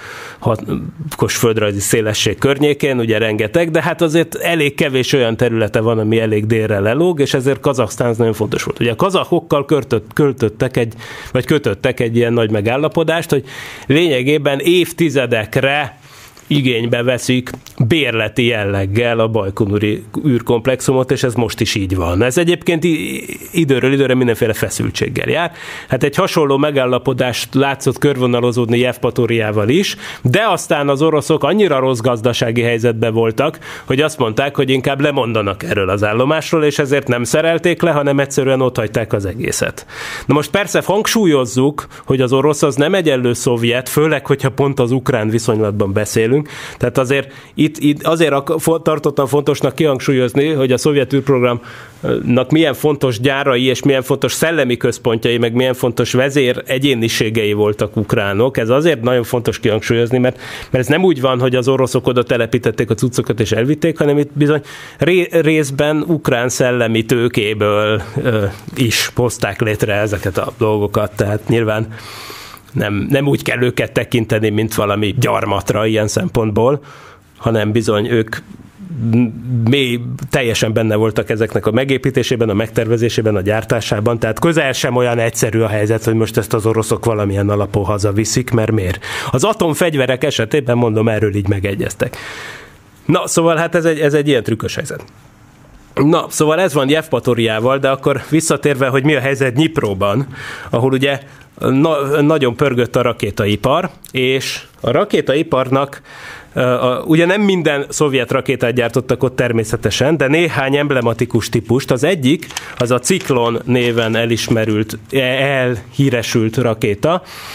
fokos földrajzi szélesség környékén, ugye rengeteg, de hát azért elég kevés olyan területe van, ami elég délre lelóg, és ezért Kazaksztán az nagyon fontos volt. Ugye a kazakokkal költött, költöttek egy, vagy kötöttek egy ilyen nagy megállapodást, hogy lényegében évtizedekre igénybe veszik bérleti jelleggel a bajkonuri űrkomplexumot, és ez most is így van. Ez egyébként időről időre mindenféle feszültséggel jár. Hát egy hasonló megállapodást látszott körvonalozódni Jevpatoriával is, de aztán az oroszok annyira rossz gazdasági helyzetben voltak, hogy azt mondták, hogy inkább lemondanak erről az állomásról, és ezért nem szerelték le, hanem egyszerűen otthagyták az egészet. Na most persze hangsúlyozzuk, hogy az orosz az nem egyenlő szovjet, főleg, hogyha pont az ukrán viszonylatban beszélünk. Tehát azért itt, itt azért tartottam fontosnak kihangsúlyozni, hogy a szovjet űrprogramnak milyen fontos gyárai és milyen fontos szellemi központjai, meg milyen fontos vezér egyéniségei voltak ukránok. Ez azért nagyon fontos kihangsúlyozni, mert, mert ez nem úgy van, hogy az oroszok oda telepítették a cuccokat és elvitték, hanem itt bizony ré, részben ukrán szellemi tőkéből ö, is hozták létre ezeket a dolgokat. Tehát nyilván Nem, nem úgy kell őket tekinteni, mint valami gyarmatra ilyen szempontból, hanem bizony ők mély, teljesen benne voltak ezeknek a megépítésében, a megtervezésében, a gyártásában, tehát közel sem olyan egyszerű a helyzet, hogy most ezt az oroszok valamilyen alapon hazaviszik, mert miért? Az atomfegyverek esetében, mondom, erről így megegyeztek. Na, szóval hát ez egy, ez egy ilyen trükkös helyzet. Na, szóval ez van Jevpatoriával, de akkor visszatérve, hogy mi a helyzet Dnyipróban, ahol ugye na, nagyon pörgött a rakétaipar, és a rakétaiparnak Uh, ugye nem minden szovjet rakétát gyártottak ott természetesen, de néhány emblematikus típust. Az egyik, az a Ciklon néven elismerült, elhíresült rakéta,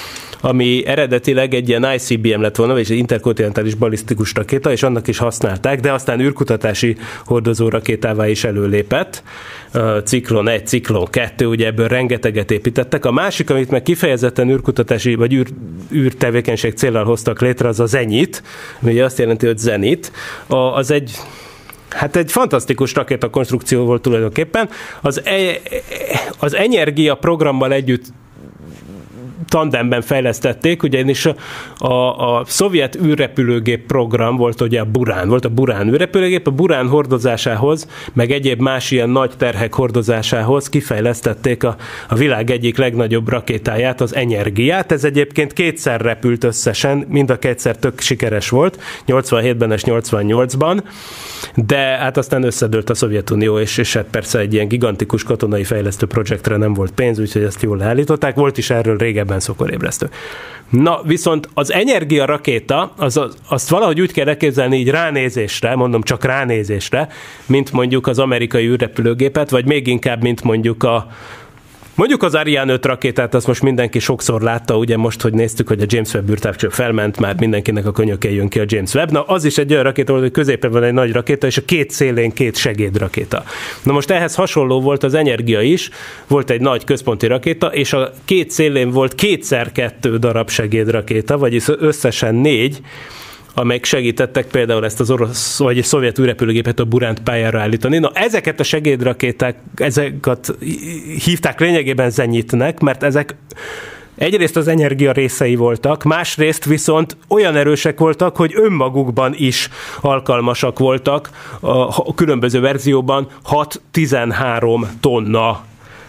ami eredetileg egy ilyen I C B M lett volna, vagy egy interkontinentális balisztikus rakéta, és annak is használták, de aztán űrkutatási hordozó rakétává is előlépett. Ciklon egy, Ciklon kettő, ugye ebből rengeteget építettek. A másik, amit meg kifejezetten űrkutatási vagy űr, űrtevékenység céllal hoztak létre, az a Zenit, ami azt jelenti, hogy Zenit. A, az egy Hát egy fantasztikus rakétakonstrukció volt tulajdonképpen. Az, e, az Energia programmal együtt tandemben fejlesztették, ugyanis a, a, a szovjet űrrepülőgép program volt ugye a Burán, volt a Burán űrrepülőgép, a Burán hordozásához, meg egyéb más ilyen nagy terhek hordozásához kifejlesztették a, a világ egyik legnagyobb rakétáját, az Energiát. Ez egyébként kétszer repült összesen, mind a kétszer tök sikeres volt, nyolcvanhétben és nyolcvannyolcban, de hát aztán összedőlt a Szovjetunió, és, és hát persze egy ilyen gigantikus katonai fejlesztő projektre nem volt pénz, úgyhogy ezt jól leállították. Volt is erről régebben szokorébresztő. Na, viszont az Energia rakéta, az, az, azt valahogy úgy kell elképzelni így ránézésre, mondom csak ránézésre, mint mondjuk az amerikai űrrepülőgépet, vagy még inkább, mint mondjuk a Mondjuk az Ariane öt rakétát, azt most mindenki sokszor látta, ugye most, hogy néztük, hogy a James Webb űrtávcső felment, már mindenkinek a könyökén jön ki a James Webb. Na, az is egy olyan rakéta volt, hogy középen van egy nagy rakéta, és a két szélén két segédrakéta. Na most ehhez hasonló volt az Energia is, volt egy nagy központi rakéta, és a két szélén volt kétszer kettő darab segédrakéta, vagyis összesen négy, amelyek segítettek például ezt az orosz vagy szovjet űrrepülőgépet a Buránt pályára állítani. Na, ezeket a segédrakéták, ezeket hívták lényegében Zenyitnek, mert ezek egyrészt az Energia részei voltak, másrészt viszont olyan erősek voltak, hogy önmagukban is alkalmasak voltak a különböző verzióban hat-tizenhárom tonna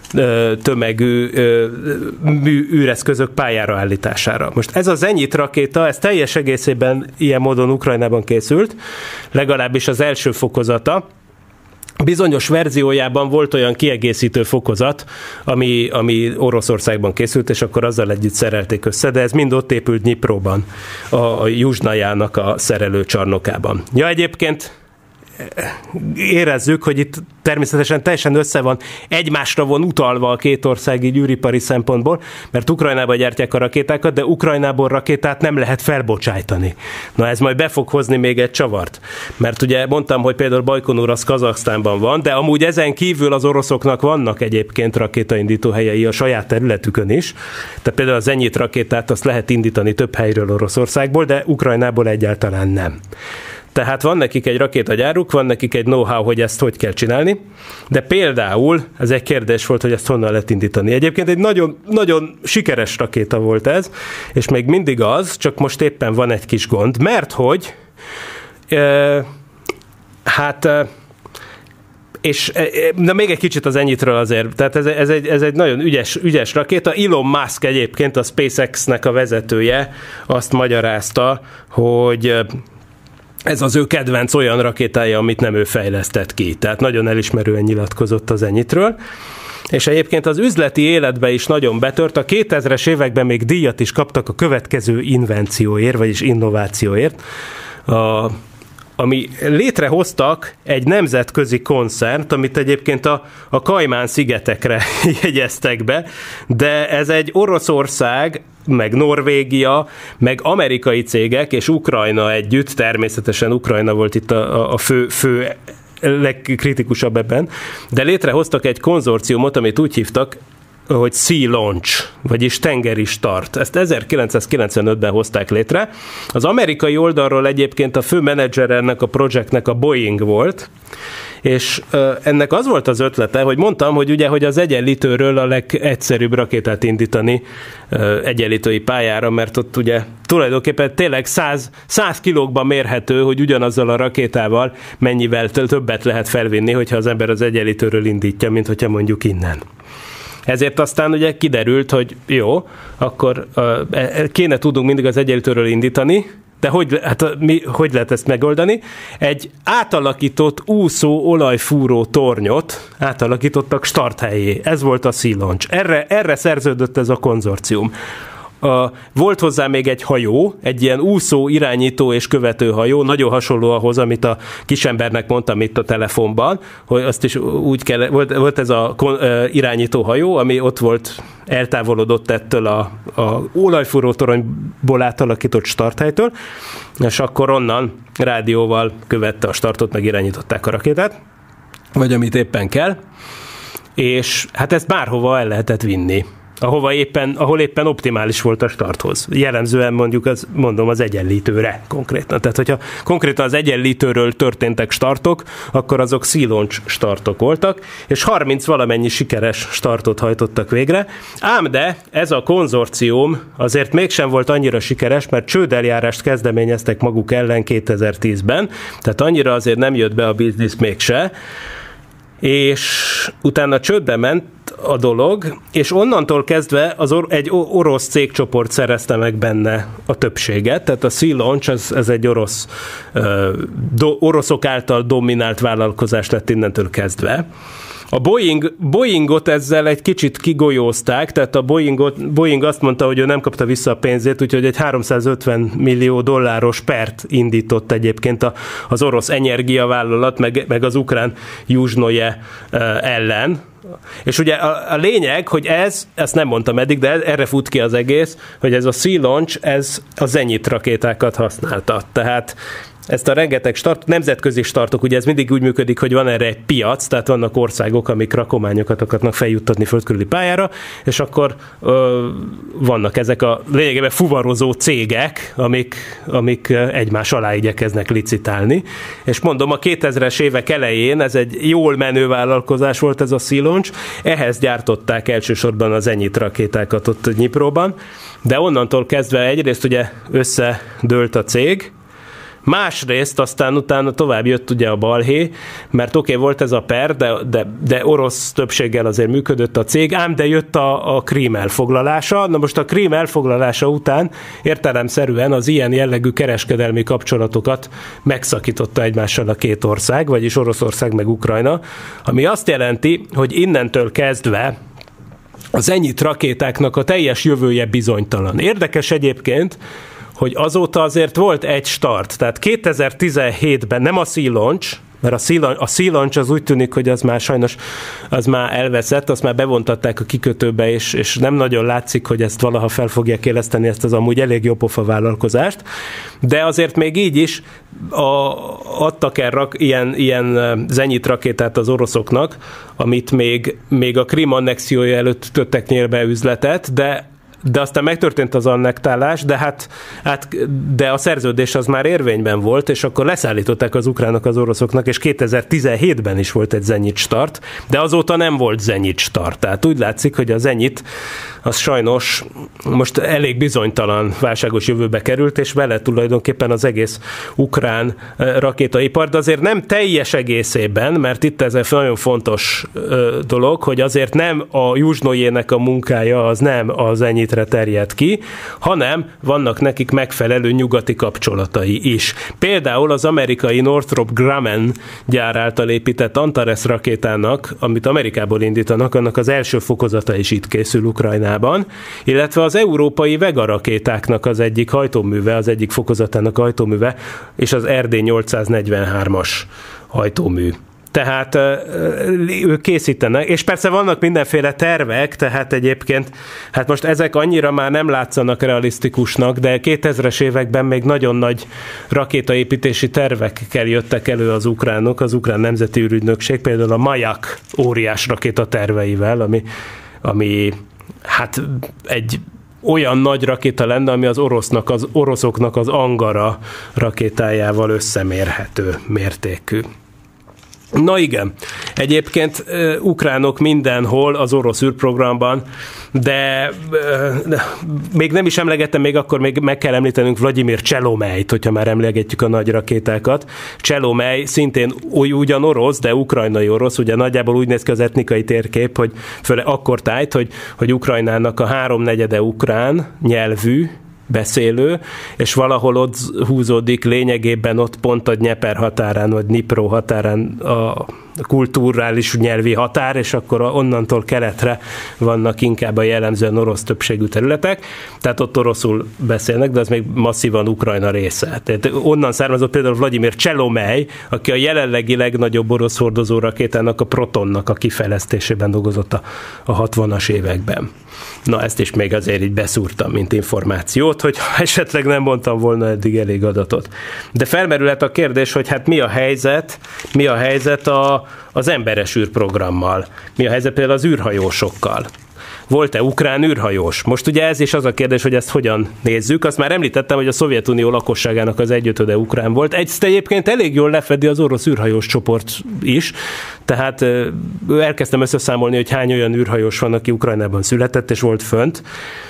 tömegű űreszközök pályára állítására. Most ez a Zenyit rakéta, ez teljes egészében ilyen módon Ukrajnában készült, legalábbis az első fokozata. Bizonyos verziójában volt olyan kiegészítő fokozat, ami, ami Oroszországban készült, és akkor azzal együtt szerelték össze, de ez mind ott épült Dnyipróban, a, a Juzsnajának a szerelőcsarnokában. Ja, egyébként érezzük, hogy itt természetesen teljesen össze van, egymásra van utalva a két ország így űripari szempontból, mert Ukrajnában gyártják a rakétákat, de Ukrajnából rakétát nem lehet felbocsájtani. Na ez majd be fog hozni még egy csavart. Mert ugye mondtam, hogy például Bajkonur az Kazahsztánban van, de amúgy ezen kívül az oroszoknak vannak egyébként rakétaindító helyei a saját területükön is. Tehát például a Zenyit rakétát azt lehet indítani több helyről Oroszországból, de Ukrajnából egyáltalán nem. Tehát van nekik egy rakétagyáruk, van nekik egy know-how, hogy ezt hogy kell csinálni, de például ez egy kérdés volt, hogy ezt honnan lehet indítani. Egyébként egy nagyon, nagyon sikeres rakéta volt ez, és még mindig az, csak most éppen van egy kis gond, mert hogy e, hát e, és de még egy kicsit az ennyitről azért, tehát ez, ez, egy, ez egy nagyon ügyes, ügyes rakéta. Elon Musk egyébként, a SpaceX-nek a vezetője azt magyarázta, hogy ez az ő kedvenc olyan rakétája, amit nem ő fejlesztett ki. Tehát nagyon elismerően nyilatkozott az ennyitről. És egyébként az üzleti életbe is nagyon betört. A kétezres években még díjat is kaptak a következő invencióért, vagyis innovációért. A, ami létrehoztak egy nemzetközi koncernt, amit egyébként a, a Kajmán-szigetekre jegyeztek be, de ez egy Oroszország, meg Norvégia, meg amerikai cégek, és Ukrajna együtt, természetesen Ukrajna volt itt a, a fő, fő legkritikusabb ebben, de létrehoztak egy konzorciumot, amit úgy hívtak, hogy Sea Launch, vagyis tengeri start. Ezt ezerkilencszázkilencvenötben hozták létre. Az amerikai oldalról egyébként a fő menedzser ennek a projektnek a Boeing volt, és ennek az volt az ötlete, hogy mondtam, hogy ugye, hogy az egyenlítőről a legegyszerűbb rakétát indítani egyenlítői pályára, mert ott ugye tulajdonképpen tényleg száz, száz kilókban mérhető, hogy ugyanazzal a rakétával mennyivel többet lehet felvinni, hogyha az ember az egyenlítőről indítja, mint hogyha mondjuk innen. Ezért aztán ugye kiderült, hogy jó, akkor kéne tudunk mindig az egyenlítőről indítani, de hogy, hát, mi, hogy lehet ezt megoldani? Egy átalakított úszó olajfúró tornyot átalakítottak starthelyé. Ez volt a Sea Launch. Erre, erre szerződött ez a konzorcium. A, volt hozzá még egy hajó, egy ilyen úszó, irányító és követő hajó, nagyon hasonló ahhoz, amit a kisembernek mondtam itt a telefonban, hogy azt is úgy kell, volt, volt ez a kon, uh, irányító hajó, ami ott volt, eltávolodott ettől a, a olajfúrótoronyból átalakított starthelytől, és akkor onnan rádióval követte a startot, meg irányították a rakétát, vagy amit éppen kell, és hát ezt bárhova el lehetett vinni. Ahova éppen, ahol éppen optimális volt a starthoz. Jellemzően mondjuk az, mondom, az egyenlítőre konkrétan. Tehát, hogyha konkrétan az egyenlítőről történtek startok, akkor azok sea launch startok voltak, és harminc valamennyi sikeres startot hajtottak végre. Ám de ez a konzorcium azért mégsem volt annyira sikeres, mert csődeljárást kezdeményeztek maguk ellen kétezer-tízben, tehát annyira azért nem jött be a biznisz mégse, és utána csődbe ment a dolog, és onnantól kezdve az or- egy orosz cégcsoport szerezte meg benne a többséget, tehát a Sea Launch, ez, ez egy orosz, uh, do- oroszok által dominált vállalkozás lett innentől kezdve. A Boeing, Boeingot ezzel egy kicsit kigolyózták, tehát a Boeingot, Boeing azt mondta, hogy ő nem kapta vissza a pénzét, úgyhogy egy háromszázötven millió dolláros pert indított egyébként az orosz energiavállalat, meg, meg az ukrán Yuzhnoye ellen. És ugye a, a lényeg, hogy ez, ezt nem mondtam eddig, de erre fut ki az egész, hogy ez a Sea Launch, ez a Zenit rakétákat használta. Tehát ezt a rengeteg start, nemzetközi startok, ugye ez mindig úgy működik, hogy van erre egy piac, tehát vannak országok, amik rakományokat akarnak feljuttatni földkörüli pályára, és akkor ö, vannak ezek a lényegében fuvarozó cégek, amik, amik egymás alá igyekeznek licitálni. És mondom, a kétezres évek elején ez egy jól menő vállalkozás volt ez a Sea Launch, ehhez gyártották elsősorban az Zenit rakétákat ott Nyipróban, de onnantól kezdve egyrészt ugye összedőlt a cég, másrészt aztán utána tovább jött ugye a balhé, mert oké, okay, volt ez a per, de, de, de orosz többséggel azért működött a cég, ám de jött a, a Krím elfoglalása. Na most a Krím elfoglalása után értelemszerűen az ilyen jellegű kereskedelmi kapcsolatokat megszakította egymással a két ország, vagyis Oroszország meg Ukrajna, ami azt jelenti, hogy innentől kezdve az Zenit rakétáknak a teljes jövője bizonytalan. Érdekes egyébként, hogy azóta azért volt egy start. Tehát kétezer-tizenhétben nem a Sea Launch, mert a Sea Launch, a Sea Launch az úgy tűnik, hogy az már sajnos az már elveszett, azt már bevontatták a kikötőbe, és, és nem nagyon látszik, hogy ezt valaha fel fogják éleszteni, ezt az amúgy elég jó pofa vállalkozást. De azért még így is a, adtak el rak, ilyen, ilyen Zenit rakétát az oroszoknak, amit még, még a Krím annexiója előtt köttek nyílbe üzletet, de de aztán megtörtént az annektálás, de hát, hát de a szerződés az már érvényben volt, és akkor leszállították az ukránok az oroszoknak, és kétezer-tizenhétben is volt egy Zenit start, de azóta nem volt Zenit start. Tehát úgy látszik, hogy a Zenit az sajnos most elég bizonytalan válságos jövőbe került, és vele tulajdonképpen az egész ukrán rakétaipar, de azért nem teljes egészében, mert itt ez egy nagyon fontos dolog, hogy azért nem a Yuzhnoye-nek a munkája az nem a Zenitre terjed ki, hanem vannak nekik megfelelő nyugati kapcsolatai is. Például az amerikai Northrop Grumman gyár által épített Antares rakétának, amit Amerikából indítanak, annak az első fokozata is itt készül Ukrajnában, illetve az európai Vega rakétáknak az egyik hajtóműve, az egyik fokozatának hajtóműve, és az er dé nyolcszáznegyvenhármas hajtómű. Tehát ők készítenek, és persze vannak mindenféle tervek, tehát egyébként, hát most ezek annyira már nem látszanak realisztikusnak, de kétezres években még nagyon nagy rakétaépítési tervekkel jöttek elő az ukránok, az ukrán nemzeti űrügynökség, például a Majak óriás rakéta terveivel, ami, ami hát egy olyan nagy rakéta lenne, ami az orosznak, az oroszoknak az Angara rakétájával összemérhető mértékű. Na igen, egyébként uh, ukránok mindenhol az orosz űrprogramban, de uh, még nem is emlegettem, még akkor még meg kell említenünk Vladimir Cselomejt, hogyha már emlegetjük a nagy rakétákat. Cselomej szintén ugyan orosz, de ukrajnai orosz, ugye nagyjából úgy néz ki az etnikai térkép, hogy főleg akkor tájt, hogy, hogy Ukrajnának a háromnegyede ukrán nyelvű, beszélő, és valahol ott húzódik lényegében ott pont a Dnyeper határán, vagy Dnipro határán a, kulturális nyelvi határ, és akkor onnantól keletre vannak inkább a jellemzően orosz többségű területek, tehát ott oroszul beszélnek, de az még masszívan Ukrajna része. Tehát onnan származott például Vladimir Cselomej, aki a jelenlegi legnagyobb orosz hordozó rakétának, a Protonnak a kifejlesztésében dolgozott a, a hatvanas években. Na, ezt is még azért így beszúrtam, mint információt, hogy esetleg nem mondtam volna eddig elég adatot. De felmerülhet a kérdés, hogy hát mi a helyzet, mi a helyzet a, az emberes űrprogrammal, mi a helyzet például az űrhajósokkal. Volt-e ukrán űrhajós? Most ugye ez is az a kérdés, hogy ezt hogyan nézzük. Azt már említettem, hogy a Szovjetunió lakosságának az egyötöde ukrán volt. Ezt egyébként elég jól lefedi az orosz űrhajós csoport is. Tehát elkezdtem összeszámolni, hogy hány olyan űrhajós van, aki Ukrajnában született és volt fönt.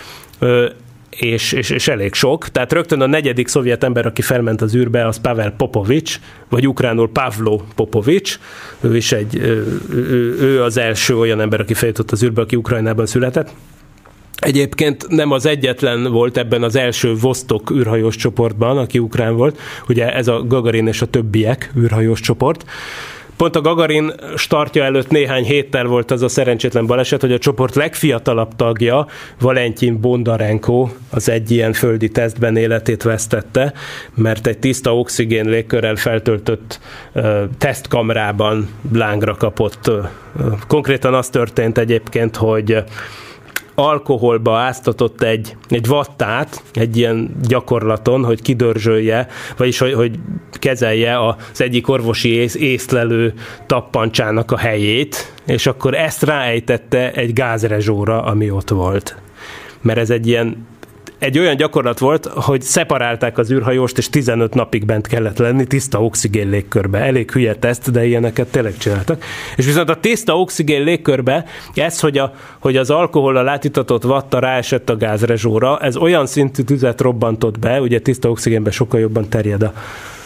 És, és, és elég sok. Tehát rögtön a negyedik szovjet ember, aki felment az űrbe, az Pavel Popovics, vagy ukránul Pavlo Popovics. Ő is egy, ő, ő az első olyan ember, aki feljutott az űrbe, aki Ukrajnában született. Egyébként nem az egyetlen volt ebben az első Vostok űrhajós csoportban, aki ukrán volt. Ugye ez a Gagarin és a többiek űrhajós csoport. Pont a Gagarin startja előtt néhány héttel volt az a szerencsétlen baleset, hogy a csoport legfiatalabb tagja, Valentin Bondarenko, az egy ilyen földi tesztben életét vesztette, mert egy tiszta oxigén légkörrel feltöltött uh, tesztkamrában lángra kapott. Uh, konkrétan az történt egyébként, hogy alkoholba áztatott egy, egy vattát, egy ilyen gyakorlaton, hogy kidörzsölje, vagyis hogy, hogy kezelje az egyik orvosi ész, észlelő tappancsának a helyét, és akkor ezt ráejtette egy gázrezsóra, ami ott volt. Mert ez egy ilyen egy olyan gyakorlat volt, hogy szeparálták az űrhajóst, és tizenöt napig bent kellett lenni tiszta oxigén légkörbe. Elég hülye teszt, de ilyeneket tényleg csináltak. És viszont a tiszta oxigén légkörbe, ez, hogy, a, hogy az alkohollal átitatott vatta ráesett a gázrezsóra, ez olyan szintű tüzet robbantott be, ugye tiszta oxigénben sokkal jobban terjed a,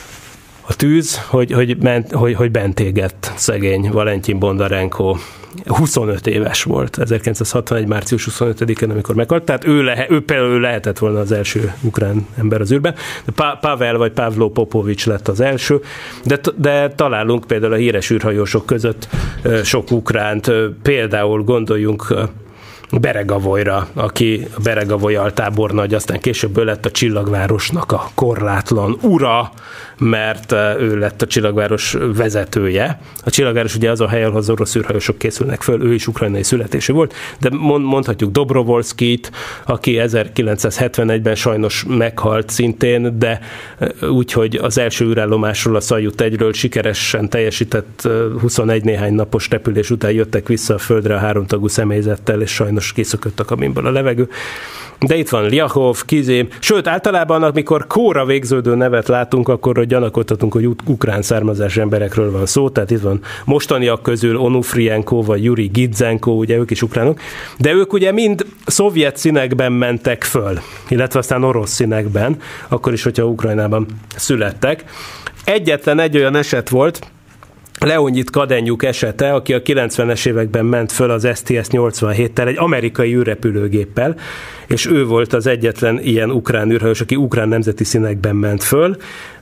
a tűz, hogy, hogy, ment, hogy, hogy bent égett szegény Valentin Bondarenko. huszonöt éves volt, ezerkilencszázhatvanegy. március huszonötödikén, amikor meghalt, tehát ő, lehe, ő például ő lehetett volna az első ukrán ember az űrben, de pa- Pavel vagy Pavlo Popovics lett az első, de, de találunk például a híres űrhajósok között sok ukránt, például gondoljunk Beregavoyra, aki a Beregavoy altábornagy, aztán később ő lett a Csillagvárosnak a korlátlan ura, mert ő lett a Csillagváros vezetője. A Csillagváros ugye az a hely, ahol az orosz űrhajósok készülnek föl, ő is ukrajnai születésű volt, de mondhatjuk Dobrovolszkijt, aki ezerkilencszázhetvenegyben sajnos meghalt szintén, de úgy, hogy az első űrállomásról, a Szajut egyről sikeresen teljesített huszonegy néhány napos repülés után jöttek vissza a földre a háromtagú személyzettel, és sajnos kiszökött a kabinból a levegő. De itt van Lyahov, Kizém, sőt általában, amikor kóra végződő nevet látunk, akkor gyanakodhatunk, hogy ukrán származású emberekről van szó, tehát itt van mostaniak közül Onufrienko vagy Yuri Gidzenko, ugye ők is ukránok, de ők ugye mind szovjet színekben mentek föl, illetve aztán orosz színekben, akkor is, hogyha Ukrajnában születtek. Egyetlen egy olyan eset volt, Leonid Kadenyuk esete, aki a kilencvenes években ment föl az es té es nyolcvanhéttel egy amerikai űrrepülőgéppel, és ő volt az egyetlen ilyen ukrán űrhajós, aki ukrán nemzeti színekben ment föl.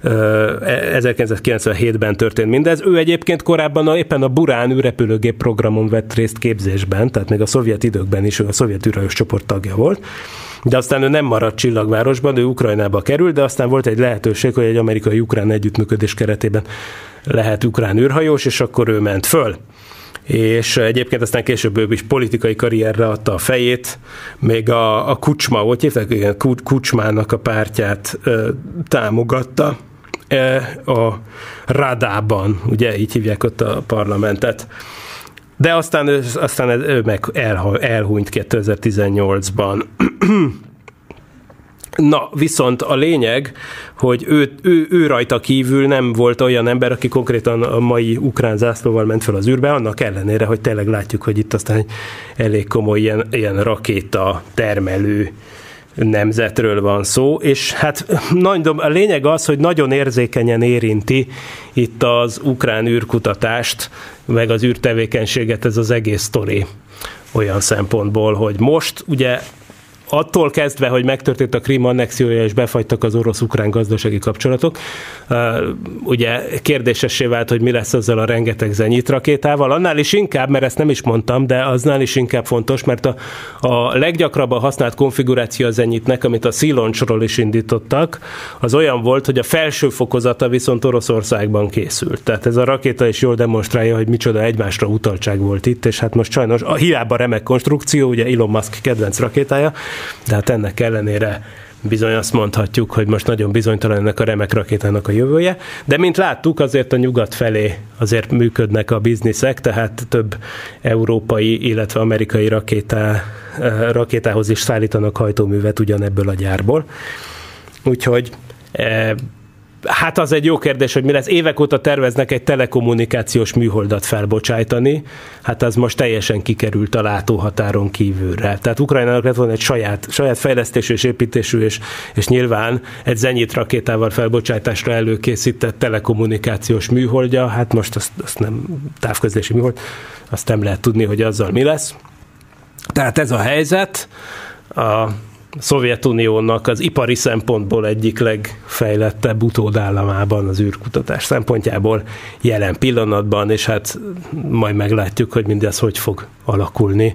ezerkilencszázkilencvenhétben történt mindez. Ő egyébként korábban a, éppen a Burán űrrepülőgép programon vett részt képzésben, tehát még a szovjet időkben is ő a szovjet űrhajós csoport tagja volt. De aztán ő nem maradt Csillagvárosban, ő Ukrajnába került, de aztán volt egy lehetőség, hogy egy amerikai-ukrán együttműködés keretében lehet ukrán űrhajós, és akkor ő ment föl. És egyébként aztán később ő is politikai karrierre adta a fejét, még a, a Kucsma, hogy hívták, igen, Kucsmának a pártját ö, támogatta ö, a Radában, ugye így hívják ott a parlamentet. De aztán ő, aztán ő meg el, elhunyt kétezer-tizennyolcban. Na, viszont a lényeg, hogy ő, ő, ő rajta kívül nem volt olyan ember, aki konkrétan a mai ukrán zászlóval ment fel az űrbe, annak ellenére, hogy tényleg látjuk, hogy itt aztán elég komoly ilyen, ilyen rakéta termelő nemzetről van szó, és hát a lényeg az, hogy nagyon érzékenyen érinti itt az ukrán űrkutatást, meg az űrtevékenységet ez az egész sztori olyan szempontból, hogy most ugye attól kezdve, hogy megtörtént a Krím annexiója és befagytak az orosz-ukrán gazdasági kapcsolatok, ugye kérdésessé vált, hogy mi lesz azzal a rengeteg Zenit rakétával. Annál is inkább, mert ezt nem is mondtam, de aznál is inkább fontos, mert a, a leggyakrabban használt konfiguráció a Zenitnek, amit a Sea Launchról is indítottak, az olyan volt, hogy a felső fokozata viszont Oroszországban készült. Tehát ez a rakéta is jól demonstrálja, hogy micsoda egymásra utaltság volt itt, és hát most sajnos a hiába remek konstrukció, ugye Elon Musk kedvenc rakétája, de hát ennek ellenére bizony azt mondhatjuk, hogy most nagyon bizonytalan ennek a remek rakétának a jövője, de mint láttuk, azért a nyugat felé azért működnek a bizniszek, tehát több európai, illetve amerikai rakétá, rakétához is szállítanak hajtóművet ugyanebből a gyárból. Úgyhogy hát az egy jó kérdés, hogy mi lesz. Évek óta terveznek egy telekommunikációs műholdat felbocsájtani, hát az most teljesen kikerült a látóhatáron kívülre. Tehát Ukrajnának lett volna egy saját, saját fejlesztésű és építésű, és, és nyilván egy Zenit rakétával felbocsátásra előkészített telekommunikációs műholdja, hát most azt, azt nem távközlési műhold, azt nem lehet tudni, hogy azzal mi lesz. Tehát ez a helyzet. A Szovjetuniónak az ipari szempontból egyik legfejlettebb utódállamában az űrkutatás szempontjából jelen pillanatban, és hát majd meglátjuk, hogy mindez hogy fog alakulni.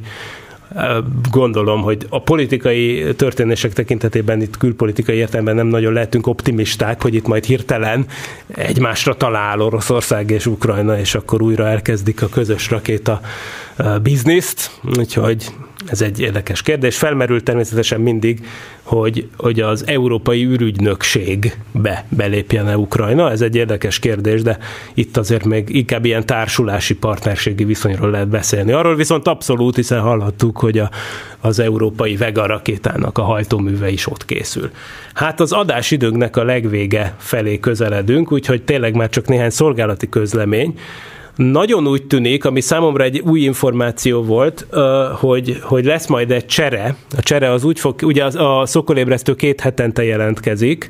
Gondolom, hogy a politikai történések tekintetében itt külpolitikai értelemben nem nagyon lehetünk optimisták, hogy itt majd hirtelen egymásra talál Oroszország és Ukrajna, és akkor újra elkezdik a közös rakéta bizniszt, úgyhogy ez egy érdekes kérdés. Felmerül természetesen mindig, hogy, hogy az Európai űrügynökségbe belépjen-e Ukrajna. Ez egy érdekes kérdés, de itt azért még inkább ilyen társulási, partnerségi viszonyról lehet beszélni. Arról viszont abszolút, hiszen hallhattuk, hogy a, az európai Vega rakétának a hajtóműve is ott készül. Hát az adásidőnknek a legvége felé közeledünk, úgyhogy tényleg már csak néhány szolgálati közlemény. Nagyon úgy tűnik, ami számomra egy új információ volt, hogy, hogy lesz majd egy csere. A csere az úgy fog, ugye a szokolébresztő két hetente jelentkezik,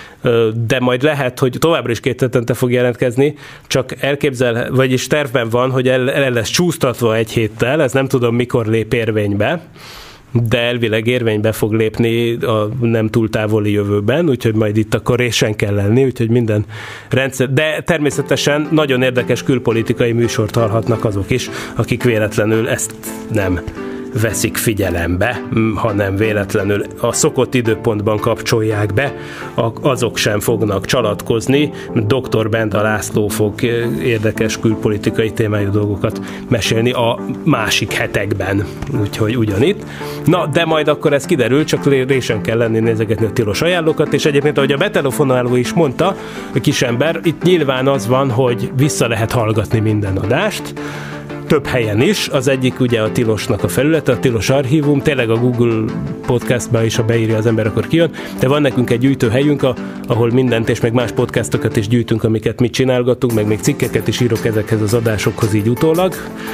de majd lehet, hogy továbbra is két hetente fog jelentkezni, csak elképzel, vagyis tervben van, hogy el, el lesz csúsztatva egy héttel, ez nem tudom mikor lép érvénybe, de elvileg érvénybe fog lépni a nem túl távoli jövőben, úgyhogy majd itt akkor résen kell lenni, úgyhogy minden rendszer. De természetesen nagyon érdekes külpolitikai műsort hallhatnak azok is, akik véletlenül ezt nem veszik figyelembe, hanem véletlenül a szokott időpontban kapcsolják be, azok sem fognak csalatkozni. doktor Benda László fog érdekes külpolitikai témájú dolgokat mesélni a másik hetekben, úgyhogy ugyanitt. Na, de majd akkor ez kiderül, csak résen kell lenni nézegetni a tilos ajánlókat, és egyébként, ahogy a betelefonáló is mondta, a kisember, itt nyilván az van, hogy vissza lehet hallgatni minden adást, több helyen is, az egyik ugye a Tilosnak a felülete, a Tilos Archívum, tényleg a Google Podcastba is, ha beírja az ember, akkor kijön, de van nekünk egy gyűjtőhelyünk, a, ahol mindent és meg más podcastokat is gyűjtünk, amiket mi csinálgatunk, meg még cikkeket is írok ezekhez az adásokhoz így utólag.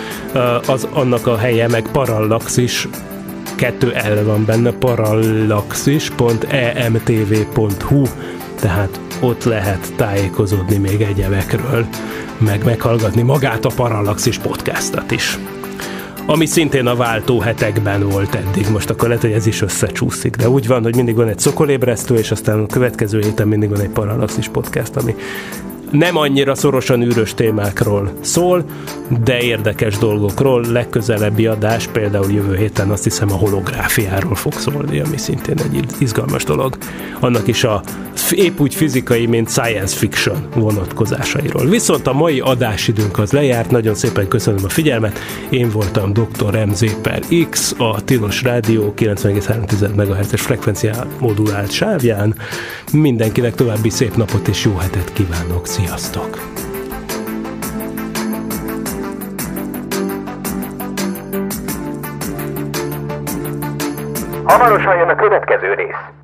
Az, annak a helye meg Parallaxis, kettő L van benne, parallaxis pont e m t v pont h u, tehát ott lehet tájékozódni még egyebekről, meg meghallgatni magát a Parallaxis podcastot is. Ami szintén a váltó hetekben volt eddig, most akkor lehet, hogy ez is összecsúszik, de úgy van, hogy mindig van egy szokolébresztő, és aztán a következő héten mindig van egy Parallaxis podcast, ami nem annyira szorosan űrös témákról szól, de érdekes dolgokról. Legközelebbi adás például jövő héten azt hiszem a holográfiáról fog szólni, ami szintén egy izgalmas dolog. Annak is a épp úgy fizikai, mint science fiction vonatkozásairól. Viszont a mai adásidőnk az lejárt, nagyon szépen köszönöm a figyelmet. Én voltam doktor em zé per X, a Tilos Rádió kilencven egész három megahertzes frekvencián modulált sávján. Mindenkinek további szép napot és jó hetet kívánok. Sziasztok! Hamarosan jön a következő rész.